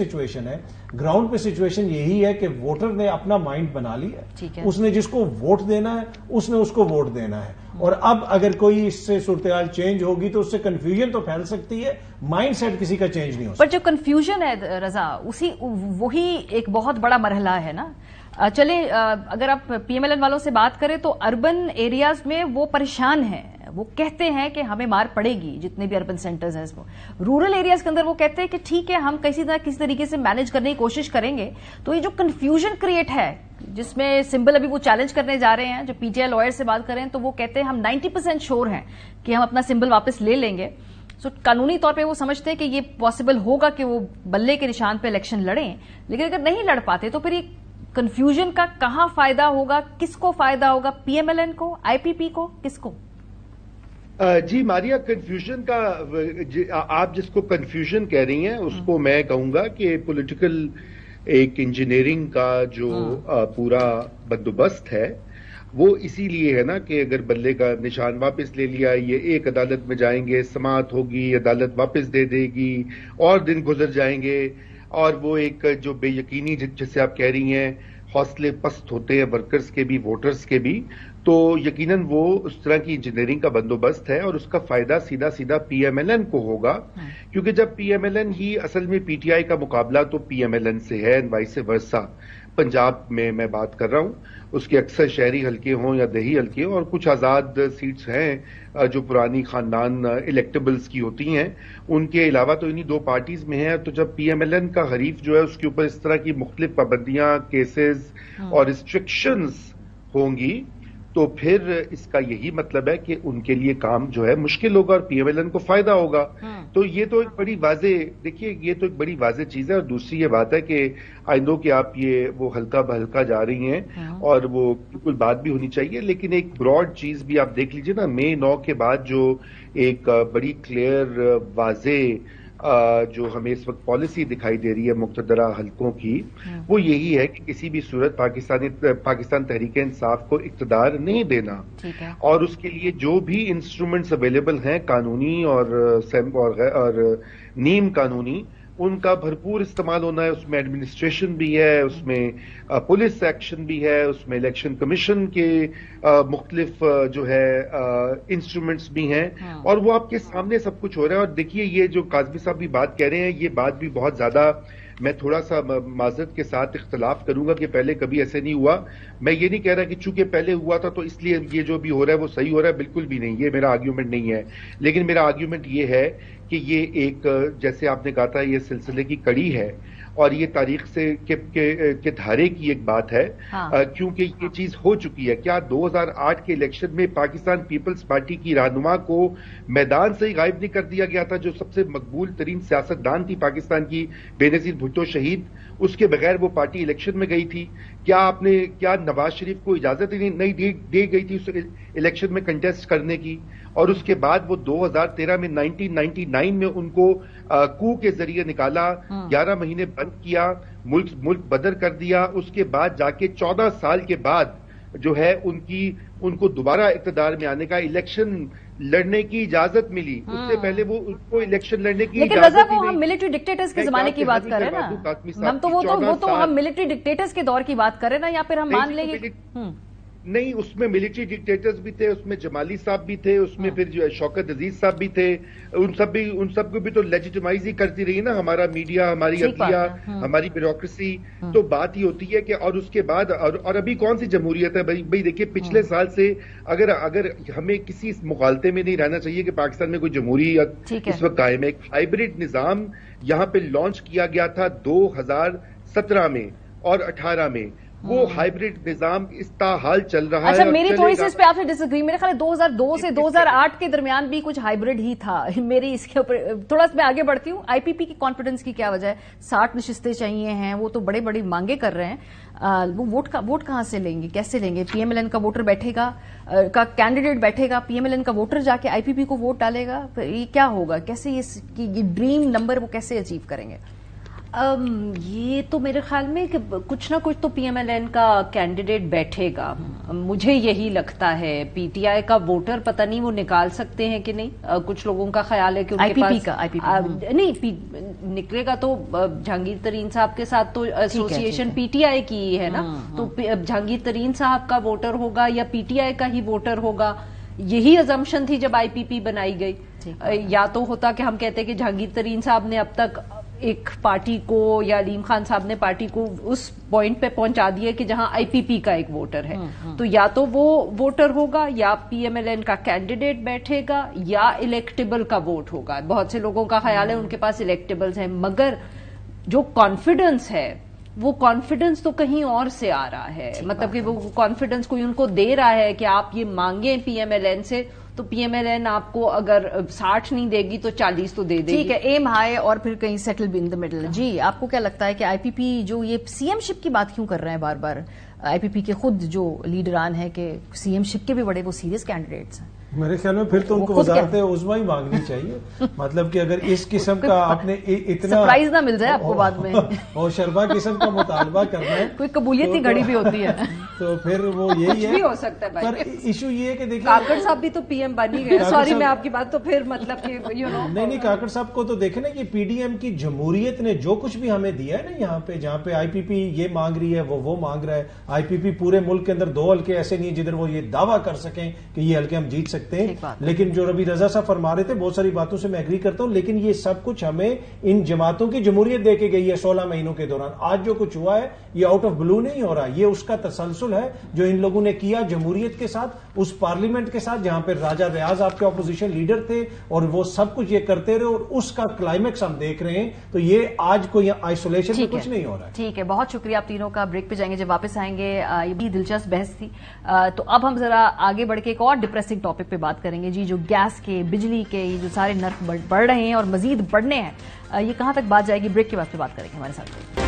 سچویشن یہی ہے کہ ووٹر نے اپنا مائنڈ بنا لیا ہے. اس نے جس کو ووٹ دینا ہے اس نے اس کو ووٹ دینا ہے. اور اب اگر کوئی اس سے صورتحال چینج ہوگی تو اس سے کنفیوژن تو پھیل سکتی ہے، مائنڈ سیٹ کسی کا چینج نہیں ہو سکتا. پر جو کنفیوژن ہے رضا، وہی ایک بہت بڑا مرحلہ ہے نا. چلیں اگر آپ پی ایم ایل این والوں سے بات کریں تو اربن ایریاز میں وہ پریشان ہیں، وہ کہتے ہیں کہ ہمیں مار پڑے گی. جتنے بھی اربن سینٹرز ہیں اس میں، رورل ایریاز کے اندر وہ کہتے ہیں کہ ٹھیک ہے ہم کسی طریقے سے مینج کرنے کی کوشش کریں گے. تو یہ جو کنفیوژن کریٹ ہے جس میں سمبل ابھی وہ چیلنج کرنے جا رہے ہیں، جو پی ٹی آئی لائر سے بات کریں تو وہ کہتے ہیں ہم 90% شور ہیں کہ ہم اپنا سمبل واپس لے لیں گے. سو قانونی طور پہ وہ سمجھتے ہیں کہ یہ پاسبل ہوگا کہ وہ بلے کے نشان پہ الیکشن لڑیں. لیکن اگر نہیں لڑ پاتے تو پھر یہ کنفیوژن کا کہاں فائدہ ہوگا؟ کس کو فائدہ ہوگا؟ پی ایم ایل این کو، آئی پی پی کو، کس کو؟ جی ماریا، کنفیوژن کا آپ جس کو کنفیوژن کہہ رہی ہیں اس کو میں کہوں گا کہ پولیٹیکل ایک انجینئرنگ کا جو پورا بندوبست ہے وہ اسی لیے ہے نا کہ اگر بلے کا نشان واپس لے لیا، یہ ایک عدالت میں جائیں گے، سماعت ہوگی، عدالت واپس دے دے گی، اور دن گزر جائیں گے، اور وہ ایک جو بے یقینی جسے آپ کہہ رہی ہیں حوصلے پست ہوتے ہیں ورکرز کے بھی ووٹرز کے بھی, تو یقیناً وہ اس طرح کی انجینئرنگ کا بندوبست ہے اور اس کا فائدہ سیدھا سیدھا پی ایم ایل این کو ہوگا, کیونکہ جب پی ایم ایل این ہی اصل میں پی ٹی آئی کا مقابلہ تو پی ایم ایل این سے ہے, وائس ورسا. پنجاب میں بات کر رہا ہوں, اس کے اکثر شہری حلقے ہوں یا دیہی حلقے ہوں, اور کچھ آزاد سیٹس ہیں جو پرانی خاندان الیکٹیبلز کی ہوتی ہیں, ان کے علاوہ تو انہی دو پارٹیز میں ہیں. تو جب پی ایم ایل این کا حریف جو ہے اس کے اوپر اس طرح کی مختلف پابندیاں, کیسز اور ریسٹرکشنز ہوں گی, تو پھر اس کا یہی مطلب ہے کہ ان کے لیے کام جو ہے مشکل ہوگا اور پی ایم ایل این کو فائدہ ہوگا. تو یہ تو ایک بڑی واضح, دیکھیے یہ تو ایک بڑی واضح چیز ہے. اور دوسری یہ بات ہے کہ آئندہ کہ آپ یہ وہ ہلکا بہلکا جا رہی ہیں اور وہ بالکل بات بھی ہونی چاہیے, لیکن ایک براڈ چیز بھی آپ دیکھ لیجئے نا, مئی 9 کے بعد جو ایک بڑی کلیئر واضح جو ہمیں اس وقت پالیسی دکھائی دے رہی ہے مقتدرہ حلقوں کی, وہ یہی ہے کہ کسی بھی صورت پاکستان تحریک انصاف کو اقتدار نہیں دینا, اور اس کے لیے جو بھی انسٹرومنٹس اویلیبل ہیں قانونی اور نیم قانونی, ان کا بھرپور استعمال ہونا ہے. اس میں ایڈمنسٹریشن بھی ہے, اس میں پولیس ایکشن بھی ہے, اس میں الیکشن کمیشن کے مختلف جو ہے انسٹرومنٹس بھی ہیں, اور وہ آپ کے سامنے سب کچھ ہو رہا ہے. اور دیکھیے یہ جو قاضمی صاحب بھی بات کہہ رہے ہیں, یہ بات بھی بہت زیادہ, میں تھوڑا سا معذرت کے ساتھ اختلاف کروں گا کہ پہلے کبھی ایسے نہیں ہوا. میں یہ نہیں کہہ رہا کہ چونکہ پہلے ہوا تھا تو اس لیے یہ جو بھی ہو رہا ہے وہ صحیح ہو رہا ہے, بالکل بھی نہیں, یہ میرا آرگیومنٹ نہیں ہے. لیکن میرا آرگیومنٹ یہ ہے کہ یہ ایک, جیسے آپ نے کہا تھا, یہ سلسلے کی کڑی ہے اور یہ تاریخ سے کے دھارے کی ایک بات ہے, کیونکہ یہ چیز ہو چکی ہے. کیا 2008 کے الیکشن میں پاکستان پیپلز پارٹی کی رہنما کو میدان سے ہی غائب نہیں کر دیا گیا تھا, جو سب سے مقبول ترین سیاستدان تھی پاکستان کی, بے نظیر بھٹو شہید, اس کے بغیر وہ پارٹی الیکشن میں گئی تھی؟ کیا نواز شریف کو اجازت نہیں دی گئی تھی اس الیکشن میں کنٹیسٹ کرنے کی؟ اور اس کے بعد وہ 2013 میں 1999 میں ان کو کو کے ذریعے نکالا, 11 مہینے بند کیا, ملک بدر کر دیا. اس کے بعد جا کے 14 سال کے بعد جو ہے ان کو دوبارہ اقتدار میں آنے کا, الیکشن لڑنے کی اجازت ملی. اس سے پہلے وہ ان کو الیکشن لڑنے کی لیکن اجازت رضا, وہ ہم ملٹری ڈکٹیٹرز کے زمانے کی بات کر رہے ہیں نا, ہم تو وہ تو ہم ملٹری ڈکٹیٹرز کے دور کی بات کر رہے ہیں نا, یا پھر ہم مان لیں گے نہیں, اس میں ملٹری ڈکٹیٹرز بھی تھے, اس میں جمالی صاحب بھی تھے, اس میں پھر جو شوکت عزیز صاحب بھی تھے, ان سب کو بھی تو لیجیٹمائز ہی کرتی رہی نا ہمارا میڈیا, ہماری عدلیہ, ہماری بیوروکریسی. تو بات ہی ہوتی ہے کہ اور اس کے بعد اور ابھی کون سی جمہوریت ہے بھائی دیکھیے, پچھلے سال سے اگر ہمیں کسی مغالطے میں نہیں رہنا چاہیے کہ پاکستان میں کوئی جمہوریت اس وقت قائم ہے. ایک ہائبرڈ نظام یہاں پہ لانچ کیا گیا تھا 2017 میں اور 18 میں, وہ ہائبرڈ نظام اس حال چل رہا ہے. اچھا, میری تھوڑی سی اس پہ آپ سے ڈس ایگری, میرے خیال ہے 2002 سے 2008 کے درمیان بھی کچھ ہائبرڈ ہی تھا. میری اس کے اوپر تھوڑا میں آگے بڑھتی ہوں. آئی پی پی کی کانفیڈنس کی کیا وجہ ہے؟ 60 نشستیں چاہیے ہیں, وہ تو بڑی مانگیں کر رہے ہیں, وہ ووٹ کہاں سے لیں گے, کیسے لیں گے؟ پی ایم ایل این کا ووٹر بیٹھے گا, کا کینڈیڈیٹ بیٹھے گا, پی ایم ایل این کا ووٹر جا کے آئی پی پی کو ووٹ ڈالے گا, یہ کیا ہوگا؟ کیسے یہ ڈریم نمبر وہ کیسے اچیو کریں گے؟ یہ تو میرے خیال میں کہ کچھ نہ کچھ تو پی ایم ایل این کا کینڈیڈیٹ بیٹھے گا, مجھے یہی لگتا ہے. پی ٹی آئی کا ووٹر پتہ نہیں وہ نکال سکتے ہیں کہ نہیں, کچھ لوگوں کا خیال ہے کہ ان کے پاس نہیں نکلے گا. تو جہانگیر ترین صاحب کے ساتھ تو ایسوسیشن پی ٹی آئی کی ہے نا, تو جہانگیر ترین صاحب کا ووٹر ہوگا یا پی ٹی آئی کا ہی ووٹر ہوگا, یہی ازمپشن تھی جب آئی پی پی بنائی گئی. یا تو ہوتا کہ ہم کہتے کہ جہانگیر ترین صاحب نے اب تک ایک پارٹی کو, یا علیم خان صاحب نے پارٹی کو اس پوائنٹ پہ پہنچا دیا کہ جہاں آئی پی پی کا ایک ووٹر ہے, تو یا تو وہ ووٹر ہوگا, یا پی ایم ایل این کا کینڈیڈیٹ بیٹھے گا, یا الیکٹیبل کا ووٹ ہوگا. بہت سے لوگوں کا خیال ہے ان کے پاس الیکٹیبلز ہیں, مگر جو کانفیڈنس ہے وہ کانفیڈنس تو کہیں اور سے آ رہا ہے. مطلب کہ وہ کانفیڈنس کوئی ان کو دے رہا ہے کہ آپ یہ مانگیں پی ایم ایل این سے, تو پی ایم ایل این آپ کو اگر 60 نہیں دے گی تو 40 تو دے دے گی. ٹھیک ہے, ایم ہائی اور پھر کہیں سیٹل بھی ان دا مڈل. جی, آپ کو کیا لگتا ہے کہ آئی پی پی جو یہ سی ایم شپ کی بات کیوں کر رہے ہیں بار بار؟ آئی پی پی کے خود جو لیڈران ہیں کہ سی ایم شپ کے بھی بڑے وہ سیریس کینڈیڈیٹس ہیں. میرے خیال میں پھر تو ان کو وزارت عظمیٰ ہی مانگنی چاہیے. مطلب کہ اگر اس قسم کا آپ نے اتنا سرپرائز نہ مل جائے آپ کو بعد میں اور شربا قسم کا مطالبہ کرنا ہے, کوئی قبولیت کی گھڑی بھی ہوتی ہے تو پھر وہ یہی ہے. ہو سکتا ہے پر ایشو یہ ہے کہ دیکھیں کاکڑ صاحب بھی تو پی ایم بن ہی گئے. سوری میں آپ کی بات تو پھر مطلب کہ نہیں کاکڑ صاحب کو تو دیکھیں نا, یہ پی ڈی ایم کی جمہوریت نے جو کچھ بھی ہمیں دیا ہے نا یہاں پہ, جہاں پہ آئی پی پی یہ مانگ رہی ہے وہ مانگ رہا ہے. آئی پی پی پورے ملک کے اندر 2 حلقے ایسے نہیں جدھر وہ یہ دعویٰ کر سکیں کہ یہ حلقے ہم جیت سکتے ہیں. لیکن جو ربی رضا صاحب فرما رہے تھے بہت ساری باتوں سے میں ایگری کرتا ہوں, لیکن یہ سب کچھ ہمیں ان جماعتوں کی جمہوریت دے کے گئی ہے 16 مہینوں کے دوران. آج جو کچھ ہوا ہے یہ آؤٹ آف بلو نہیں ہو رہا, یہ اس کا تسلسل ہے جو ان لوگوں نے کیا جمہوریت کے ساتھ, اس پارلیمنٹ کے ساتھ جہاں پہ راجہ ریاض آپ کے اپوزیشن لیڈر تھے اور وہ سب کچھ یہ کرتے رہے, اور اس کا کلائمیکس ہم دیکھ رہے ہیں. تو یہ آج کوئی آئسولیشن میں کچھ نہیں ہو رہا ہے. ٹھیک ہے, بہت شکریہ آپ تینوں کا. بریک پہ جائیں گے, جب واپس آئیں گے یہ بھی دلچسپ بحث تھی. تو اب ہم ذرا آگے بڑھ کے ایک اور ڈپریسنگ ٹاپک پہ بات کریں گے جی, جو گیس کے, بجلی کے, یہ جو سارے نرخ بڑھ رہے ہیں اور مزید بڑھنے ہیں, یہ کہاں تک بات جائے گی. بریک کے بعد پہ بات کریں گے. ہمارے ساتھ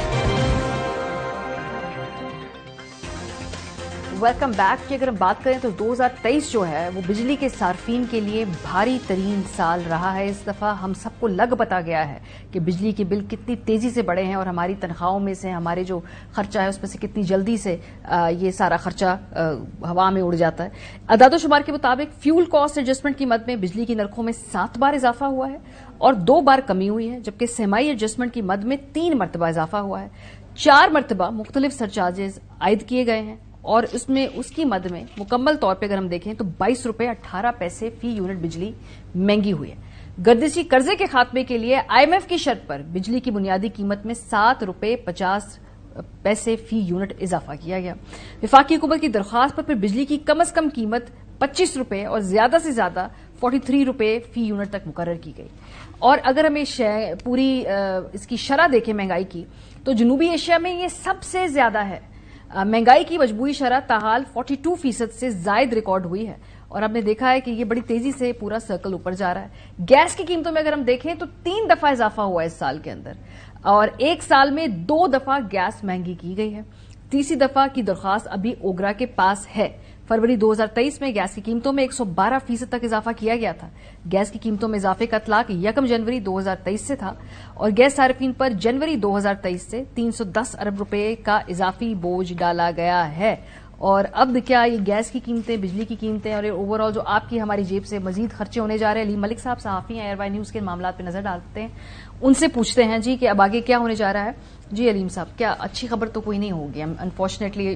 ویلکم بیک. کی اگر ہم بات کریں تو 2023 جو ہے وہ بجلی کے صارفین کے لیے بھاری ترین سال رہا ہے. اس دفعہ ہم سب کو لگ پتا گیا ہے کہ بجلی کے بل کتنی تیزی سے بڑھے ہیں اور ہماری تنخواہوں میں سے ہمارے جو خرچہ ہے اس میں سے کتنی جلدی سے یہ سارا خرچہ ہوا میں اڑ جاتا ہے. اعداد و شمار کے مطابق فیول کاسٹ ایڈجسٹمنٹ کی مد میں بجلی کی نرخوں میں 7 بار اضافہ ہوا ہے اور 2 بار کمی ہوئی ہے, جبکہ سیمائی ایڈجسٹمنٹ کی مد میں 3 مرتبہ اضافہ ہوا ہے. 4 مرتبہ مختلف سرچارجز عائد کیے گئے ہیں اور اس کی مد میں مکمل طور پہ اگر ہم دیکھیں تو 22 روپے 18 پیسے فی یونٹ بجلی مہنگی ہوئی ہے. گردشی قرضے کے خاتمے کے لیے آئی ایم ایف کی شرط پر بجلی کی بنیادی قیمت میں 7 روپے 50 پیسے فی یونٹ اضافہ کیا گیا. وفاقی حکومت کی درخواست پر بجلی کی کم از کم قیمت 25 روپے اور زیادہ سے زیادہ 43 روپے فی یونٹ تک مقرر کی گئی. اور اگر ہمیں پوری اس کی شرح دیکھیں مہنگائی کی تو جنوبی ایشیا میں یہ سب سے زیادہ ہے. مہنگائی کی مجموعی شرح تاحال 42% سے زائد ریکارڈ ہوئی ہے اور ہم نے دیکھا ہے کہ یہ بڑی تیزی سے پورا سرکل اوپر جا رہا ہے. گیس کی قیمتوں میں اگر ہم دیکھیں تو 3 دفعہ اضافہ ہوا ہے اس سال کے اندر اور 1 سال میں 2 دفعہ گیس مہنگی کی گئی ہے. تیسری دفعہ کی درخواست ابھی اوگرا کے پاس ہے. فروری 2023 میں گیس کی قیمتوں میں 112% تک اضافہ کیا گیا تھا. گیس کی قیمتوں میں اضافے کا اطلاق 1 جنوری 2023 سے تھا اور گیس صارفین پر جنوری 2023 سے 310 ارب روپے کا اضافی بوجھ ڈالا گیا ہے. اور اب کیا یہ گیس کی قیمتیں, بجلی کی قیمتیں اور اوور آل جو آپ کی ہماری جیب سے مزید خرچے ہونے جا رہے ہیں. علیم ملک صاحب صحافی ہیں, ایئر وائی نیوز کے معاملات پہ نظر ڈالتے ہیں, ان سے پوچھتے ہیں جی کہ اب آگے کیا ہونے جا رہا ہے. جی علیم صاحب, کیا اچھی خبر تو کوئی نہیں ہوگی انفارچونیٹلی.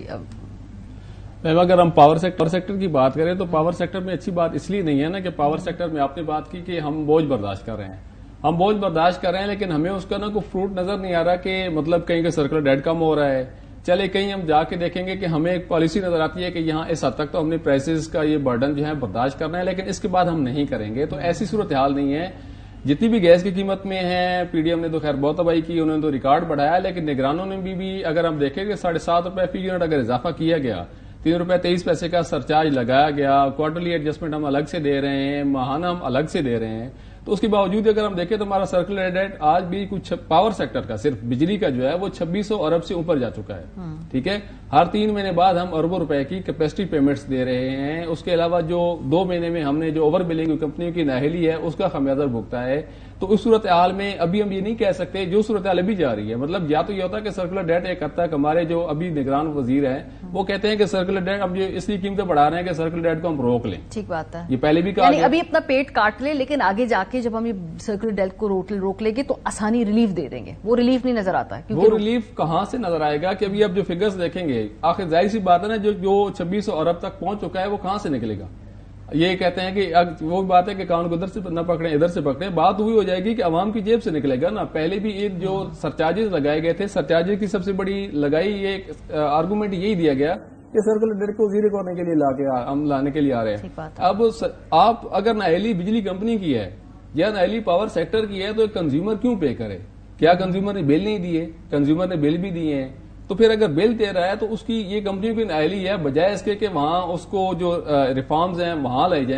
میم اگر ہم پاور سیکٹر کی بات کریں تو پاور سیکٹر میں اچھی بات اس لیے نہیں ہے نا کہ پاور سیکٹر میں آپ نے بات کی کہ ہم بوجھ برداشت کر رہے ہیں. ہم بوجھ برداشت کر رہے ہیں لیکن ہمیں اس کا نا کوئی فروٹ نظر نہیں آ رہا کہ مطلب کہیں کہ سرکلر ڈیٹ کم ہو رہا ہے. چلے کہیں ہم جا کے دیکھیں گے کہ ہمیں ایک پالیسی نظر آتی ہے کہ یہاں اس حد تک تو ہم نے پرائسز کا یہ برڈن جو ہے برداشت کرنا ہے لیکن اس کے بعد ہم نہیں کریں گے. تو ایسی صورتحال نہیں ہے. جتنی بھی گیس کی قیمت میں ہے پی ڈی ایم نے تو خیر بہت تباہی کی, انہوں نے تو ریکارڈ بڑھایا, لیکن نگرانوں نے بھی اگر ہم دیکھیں کہ 7.5 روپے فی یونٹ اگر اضافہ کیا گیا, 3 روپے 23 پیسے کا سرچارج لگایا گیا, کوارٹرلی ایڈجسٹمنٹ ہم الگ سے دے رہے ہیں, ماہانہ ہم الگ سے دے رہے ہیں, تو اس کے باوجود اگر ہم دیکھیں تو ہمارا سرکلر ڈیٹ آج بھی کچھ پاور سیکٹر کا صرف بجلی کا جو ہے وہ 2600 ارب سے اوپر جا چکا ہے. ٹھیک ہے, ہر 3 مہینے بعد ہم اربوں روپے کی کیپیسٹی پیمنٹس دے رہے ہیں. اس کے علاوہ جو 2 مہینے میں ہم نے جو اوور بلنگ کمپنیوں کی نااہلی ہے اس کا خمیازہ بھگتا ہے. تو اس صورتحال میں ابھی ہم یہ نہیں کہہ سکتے, جو صورتحال ابھی جا رہی ہے مطلب یا تو یہ ہوتا ہے کہ سرکلر ڈیٹ ایک حد تک ہمارے جو ابھی نگران وزیر ہیں وہ کہتے ہیں کہ سرکلر ڈیٹ اب اس لیے قیمتیں بڑھا رہے ہیں کہ سرکلر ڈیٹ کو ہم روک لیں. ٹھیک بات ہے, یہ پہلے بھی کہا یعنی ابھی اپنا پیٹ کاٹ لیں لیکن آگے جا کے جب ہم یہ سرکلر ڈیٹ کو روک لیں گے تو آسانی ریلیف دے دیں گے. وہ ریلیف نہیں نظر آتا ہے. وہ ریلیف کہاں سے نظر آئے گا کہ ابھی اب جو فگرز دیکھیں گے آخر ظاہر سی بات ہے نا, جو 2600 ارب تک پہنچ چکا ہے وہ کہاں سے نکلے گا. یہ کہتے ہیں کہ وہ بات ہے کہ کان کو ادھر سے نہ پکڑیں ادھر سے پکڑیں, بات وہی ہو جائے گی کہ عوام کی جیب سے نکلے گا نا. پہلے بھی یہ جو سرچارجز لگائے گئے تھے, سرچارجز کی سب سے بڑی لگائی یہ آرگومنٹ یہی دیا گیا کہ سرکلر ڈیٹ کو زیرو کرنے کے لیے ہم لانے کے لیے آ رہے ہیں. اب آپ اگر نااہلی بجلی کمپنی کی ہے یا نااہلی پاور سیکٹر کی ہے تو ایک کنزیومر کیوں پے کرے؟ کیا کنزیومر نے بل نہیں دیے؟ کنزیومر نے بل بھی دیے ہیں. تو پھر اگر بل دے رہا ہے تو اس کی یہ کمپنیوں کی نااہلی ہے, بجائے اس کے کہ وہاں اس کو جو ریفارمز ہیں وہاں لے جائیں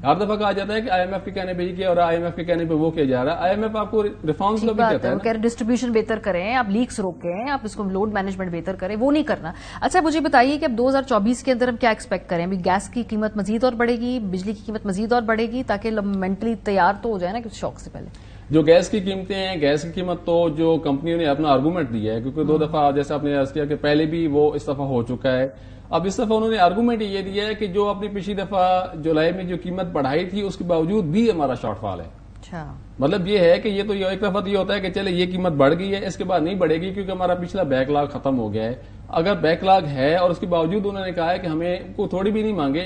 ہر دفعہ کہا جاتا ہے کہ آئی ایم ایف کے کہنے پہ یہ کیا اور آئی ایم ایف کے کہنے پہ وہ کیا جا رہا ہے. آئی ایم ایف آپ کو ریفارمس کا بھی کہتا ہے, وہ کہہ رہے ڈسٹریبیوشن بہتر کریں, آپ لیکس روکیں, آپ اس کو لوڈ مینجمنٹ بہتر کریں, وہ نہیں کرنا. اچھا مجھے بتائیے کہ اب 2024 کے اندر ہم کیا ایکسپیکٹ کریں؟ ابھی گیس کی قیمت مزید اور بڑھے گی, بجلی کی قیمت مزید اور بڑھے گی, تاکہ مینٹلی تیار تو ہو جائے نا کچھ شوق سے پہلے. جو گیس کی قیمتیں ہیں, گیس کی قیمت تو جو کمپنیوں نے اپنا آرگومنٹ دیا ہے, کیونکہ 2 دفعہ جیسے آپ نے عرض کیا کہ پہلے بھی وہ اس دفعہ ہو چکا ہے. اب اس دفعہ انہوں نے آرگومنٹ یہ دیا ہے کہ جو اپنی پچھلی دفعہ جولائی میں جو قیمت بڑھائی تھی اس کے باوجود بھی ہمارا شارٹ فال ہے. اچھا, مطلب یہ ہے کہ یہ تو ایک دفعہ یہ ہوتا ہے کہ چلے یہ قیمت بڑھ گئی ہے, اس کے بعد نہیں بڑھے گی کیونکہ ہمارا پچھلا بیک لاگ ختم ہو گیا ہے. اگر بیک لاگ ہے اور اس کے باوجود انہوں نے کہا ہے کہ ہمیں کو تھوڑی بھی نہیں مانگے,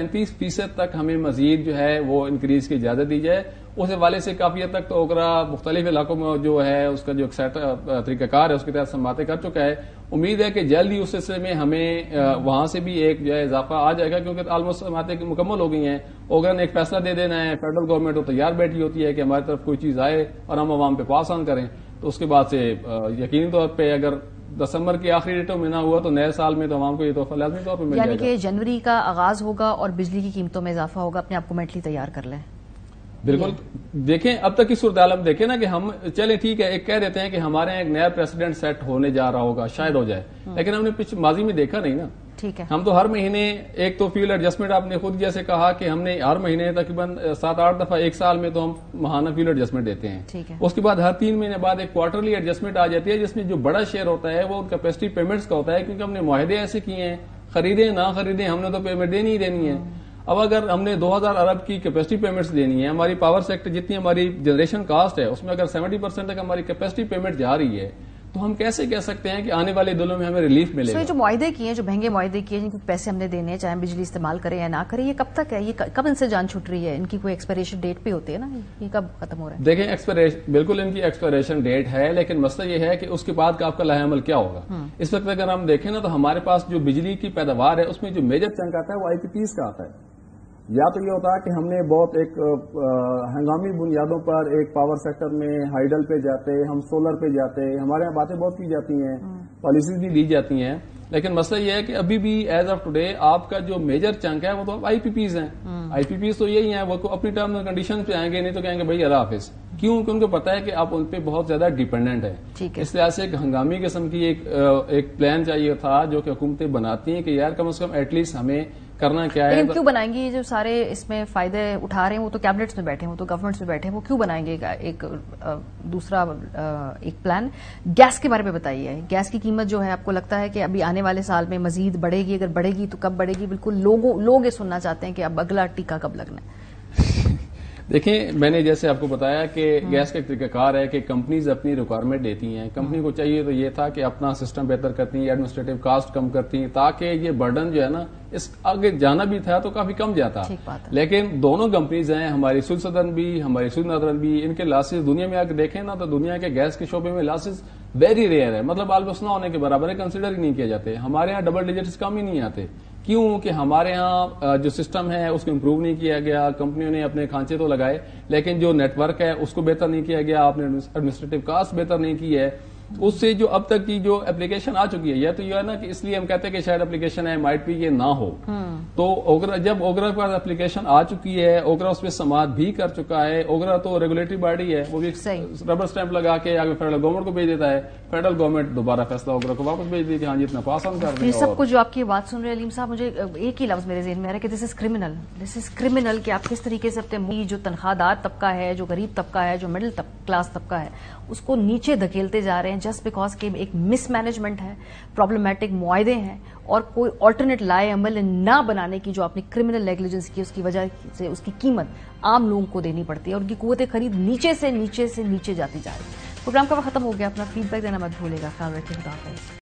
137% تک ہمیں مزید جو ہے وہ انکریز کی اجازت دی جائے, اس حوالے سے کافی حد تک تو اوگرا مختلف علاقوں میں جو ہے اس کا جو طریقہ کار ہے اس کے تحت سمجھوتے کر چکا ہے. امید ہے کہ جلد ہی اس سلسلے میں ہمیں وہاں سے بھی ایک جو ہے اضافہ آ جائے گا, کیونکہ آلموسٹ سمجھوتے مکمل ہو گئی ہیں. اوگرا نے ایک فیصلہ دے دینا ہے, فیڈرل گورنمنٹ وہ تیار بیٹھی ہوتی ہے کہ ہماری طرف کوئی چیز آئے اور ہم عوام پہ پاس آن کریں, تو اس کے بعد سے یقینی طور پہ اگر دسمبر کی آخری ڈیٹوں میں نہ ہوا تو نئے سال میں تو عوام کو یہ تحفہ لازمی طور پہ مل جائے گا. یعنی کہ جنوری کا آغاز ہوگا اور بجلی کی قیمتوں میں اضافہ ہوگا, اپنے آپ کو مینٹلی تیار کر لیں. بالکل دیکھیں اب تک کی صورتحال ہم دیکھیں نا کہ ہم چلیں ٹھیک ہے, ایک کہہ دیتے ہیں کہ ہمارے یہاں ایک نیا پریسیڈنٹ سیٹ ہونے جا رہا ہوگا, شاید ہو جائے, لیکن ہم نے ماضی میں دیکھا نہیں نا. ٹھیک ہے, ہم تو ہر مہینے ایک تو فیول ایڈجسٹمنٹ, آپ نے خود جیسے کہا کہ ہم نے ہر مہینے تقریباً 7-8 دفعہ ایک سال میں تو ہم ماہانہ فیول ایڈجسٹمنٹ دیتے ہیں. اس کے بعد ہر 3 مہینے بعد ایک کوارٹرلی ایڈجسٹمنٹ آ جاتی ہے, جس میں جو بڑا شیئر ہوتا ہے وہ کیپیسٹی پیمنٹس کا ہوتا ہے, کیونکہ ہم نے معاہدے ایسے کیے ہیں, خریدیں نہ خریدیں ہم نے تو پیمنٹ دینی ہی دینی ہے. اب اگر ہم نے 2000 ارب کی کیپیسٹی پیمنٹس دینی ہے, ہماری پاور سیکٹر جتنی ہماری جنریشن کاسٹ ہے اس میں اگر 70% تک ہماری کیپیسٹی پیمنٹ جا رہی ہے, تو ہم کیسے کہہ سکتے ہیں کہ آنے والے دنوں میں ہمیں ریلیف ملے گا؟ جو معاہدے کیے ہیں, جو مہنگے معاہدے کیے ہیں, جن کو پیسے ہم نے دینے, چاہے بجلی استعمال کریں یا نہ کریں, یہ کب تک ہے؟ یہ کب ان سے جان چھوٹ رہی ہے؟ ان کی کوئی ایکسپائریشن ڈیٹ پہ ہوتی ہے نا, یہ کب ختم ہو رہا ہے؟ دیکھیں ایکسپائریشن بالکل ان کی ایکسپائریشن ڈیٹ ہے, لیکن مسئلہ یہ ہے کہ اس کے بعد کا آپ کا لاہ عمل کیا ہوگا. اس وقت اگر ہم دیکھیں نا تو ہمارے پاس جو بجلی کی پیداوار ہے اس میں جو میجر چنک آتا ہے وہ IPPs کا آتا ہے. یا تو یہ ہوتا ہے کہ ہم نے بہت ایک ہنگامی بنیادوں پر ایک پاور سیکٹر میں ہائیڈل پہ جاتے, ہم سولر پہ جاتے, ہمارے یہاں باتیں بہت کی جاتی ہیں, پالیسیز بھی لی جاتی ہیں, لیکن مسئلہ یہ ہے کہ ابھی بھی ایز آف ٹوڈے آپ کا جو میجر چنک ہے وہ تو IPPs ہیں. IPPs تو یہی ہیں, وہ اپنی ٹرم اینڈ کنڈیشن پہ آئیں گے, نہیں تو کہیں گے بھائی اللہ حافظ. کیوں؟ کہ ان کو پتا ہے کہ آپ ان پہ بہت زیادہ ڈیپینڈنٹ ہے. اس لحاظ سے ایک ہنگامی قسم کی ایک پلان چاہیے تھا جو کہ حکومتیں بناتی ہیں کہ یار کم از کم ایٹ لیسٹ ہمیں کرنا کیا ہے. لیکن کیوں بنائیں گے؟ جو سارے اس میں فائدے اٹھا رہے ہیں وہ تو کیبنٹس میں بیٹھے ہیں, وہ تو گورنمنٹس میں بیٹھے ہیں, وہ کیوں بنائیں گے ایک دوسرا ایک پلان؟ گیس کے بارے میں بتائیے. گیس کی قیمت جو ہے آپ کو لگتا ہے کہ ابھی آنے والے سال میں مزید بڑھے گی؟ اگر بڑھے گی تو کب بڑھے گی؟ بالکل لوگ یہ سننا چاہتے ہیں کہ اب اگلا ٹیکہ کب لگنا ہے. دیکھیں میں نے جیسے آپ کو بتایا کہ گیس کا ایک طریقہ کار ہے کہ کمپنیز اپنی ریکوائرمنٹ دیتی ہیں. کمپنی کو چاہیے تو یہ تھا کہ اپنا سسٹم بہتر کرتی ہیں, ایڈمنسٹریٹو کاسٹ کم کرتی ہیں, تاکہ یہ برڈن جو ہے نا اس آگے جانا بھی تھا تو کافی کم جاتا. لیکن دونوں کمپنیز ہیں, ہماری سود سدرن بھی, ہماری سود نادرن بھی, ان کے لاسز دنیا میں اگر دیکھیں نا تو دنیا کے گیس کے شعبے میں لاسز ویری ریئر ہے, مطلب آلموسٹ نہ ہونے کے برابر ہے, کنسیڈر ہی نہیں کیے جاتے. ہمارے یہاں ڈبل ڈیجٹس کم ہی نہیں آتے. کیوں؟ کہ ہمارے ہاں جو سسٹم ہے اس کو امپروو نہیں کیا گیا. کمپنیوں نے اپنے کھانچے تو لگائے, لیکن جو نیٹ ورک ہے اس کو بہتر نہیں کیا گیا, آپ نے ایڈمنسٹریٹو کاسٹ بہتر نہیں کی ہے. اس سے جو اب تک کی جو اپلیکیشن آ چکی ہے, یا تو یہ ہے نا کہ اس لیے ہم کہتے ہیں کہ شاید اپلیکیشن ہے, مائٹ بھی یہ نہ ہو. تو جب اوگرا کے پاس اپلیکیشن آ چکی ہے, اوگرا اس پہ سماعت بھی کر چکا ہے. اوگرا تو ریگولیٹری باڈی ہے, وہ بھی ربر اسٹیمپ لگا کے آگے فیڈرل گورنمنٹ کو بھیج دیتا ہے. فیڈرل گورنمنٹ دوبارہ فیصلہ اوگرا کو واپس بھیج دی کہ ہاں جی اتنا پاس آن کر دیں. یہ سب کچھ جو آپ کی بات سن رہے ہیں علیم صاحب, مجھے ایک ہی لفظ میرے ذہن میں آ رہا ہے کہ دس از کرمنل. کہ آپ کس طریقے سے اپنے جو تنخواہ دار طبقہ ہے, جو غریب طبقہ ہے, جو مڈل کلاس طبقہ ہے, اس کو نیچے دھکیلتے جا رہے ہیں جسٹ بیکاز کہ ایک مس مینجمنٹ ہے, پرابلمٹک معاہدے ہیں, اور کوئی آلٹرنیٹ لائے عمل نہ بنانے کی جو آپ نے کرمنل نیگلیجنس کی, اس کی وجہ سے اس کی قیمت عام لوگوں کو دینی پڑتی ہے, اور ان کی قوت خرید نیچے سے نیچے جاتی جا رہی ہے. پروگرام کا وقت ختم ہو گیا. اپنا فیڈ بیک دینا مت بھولے گا. خیال رکھیں. خدا حافظ.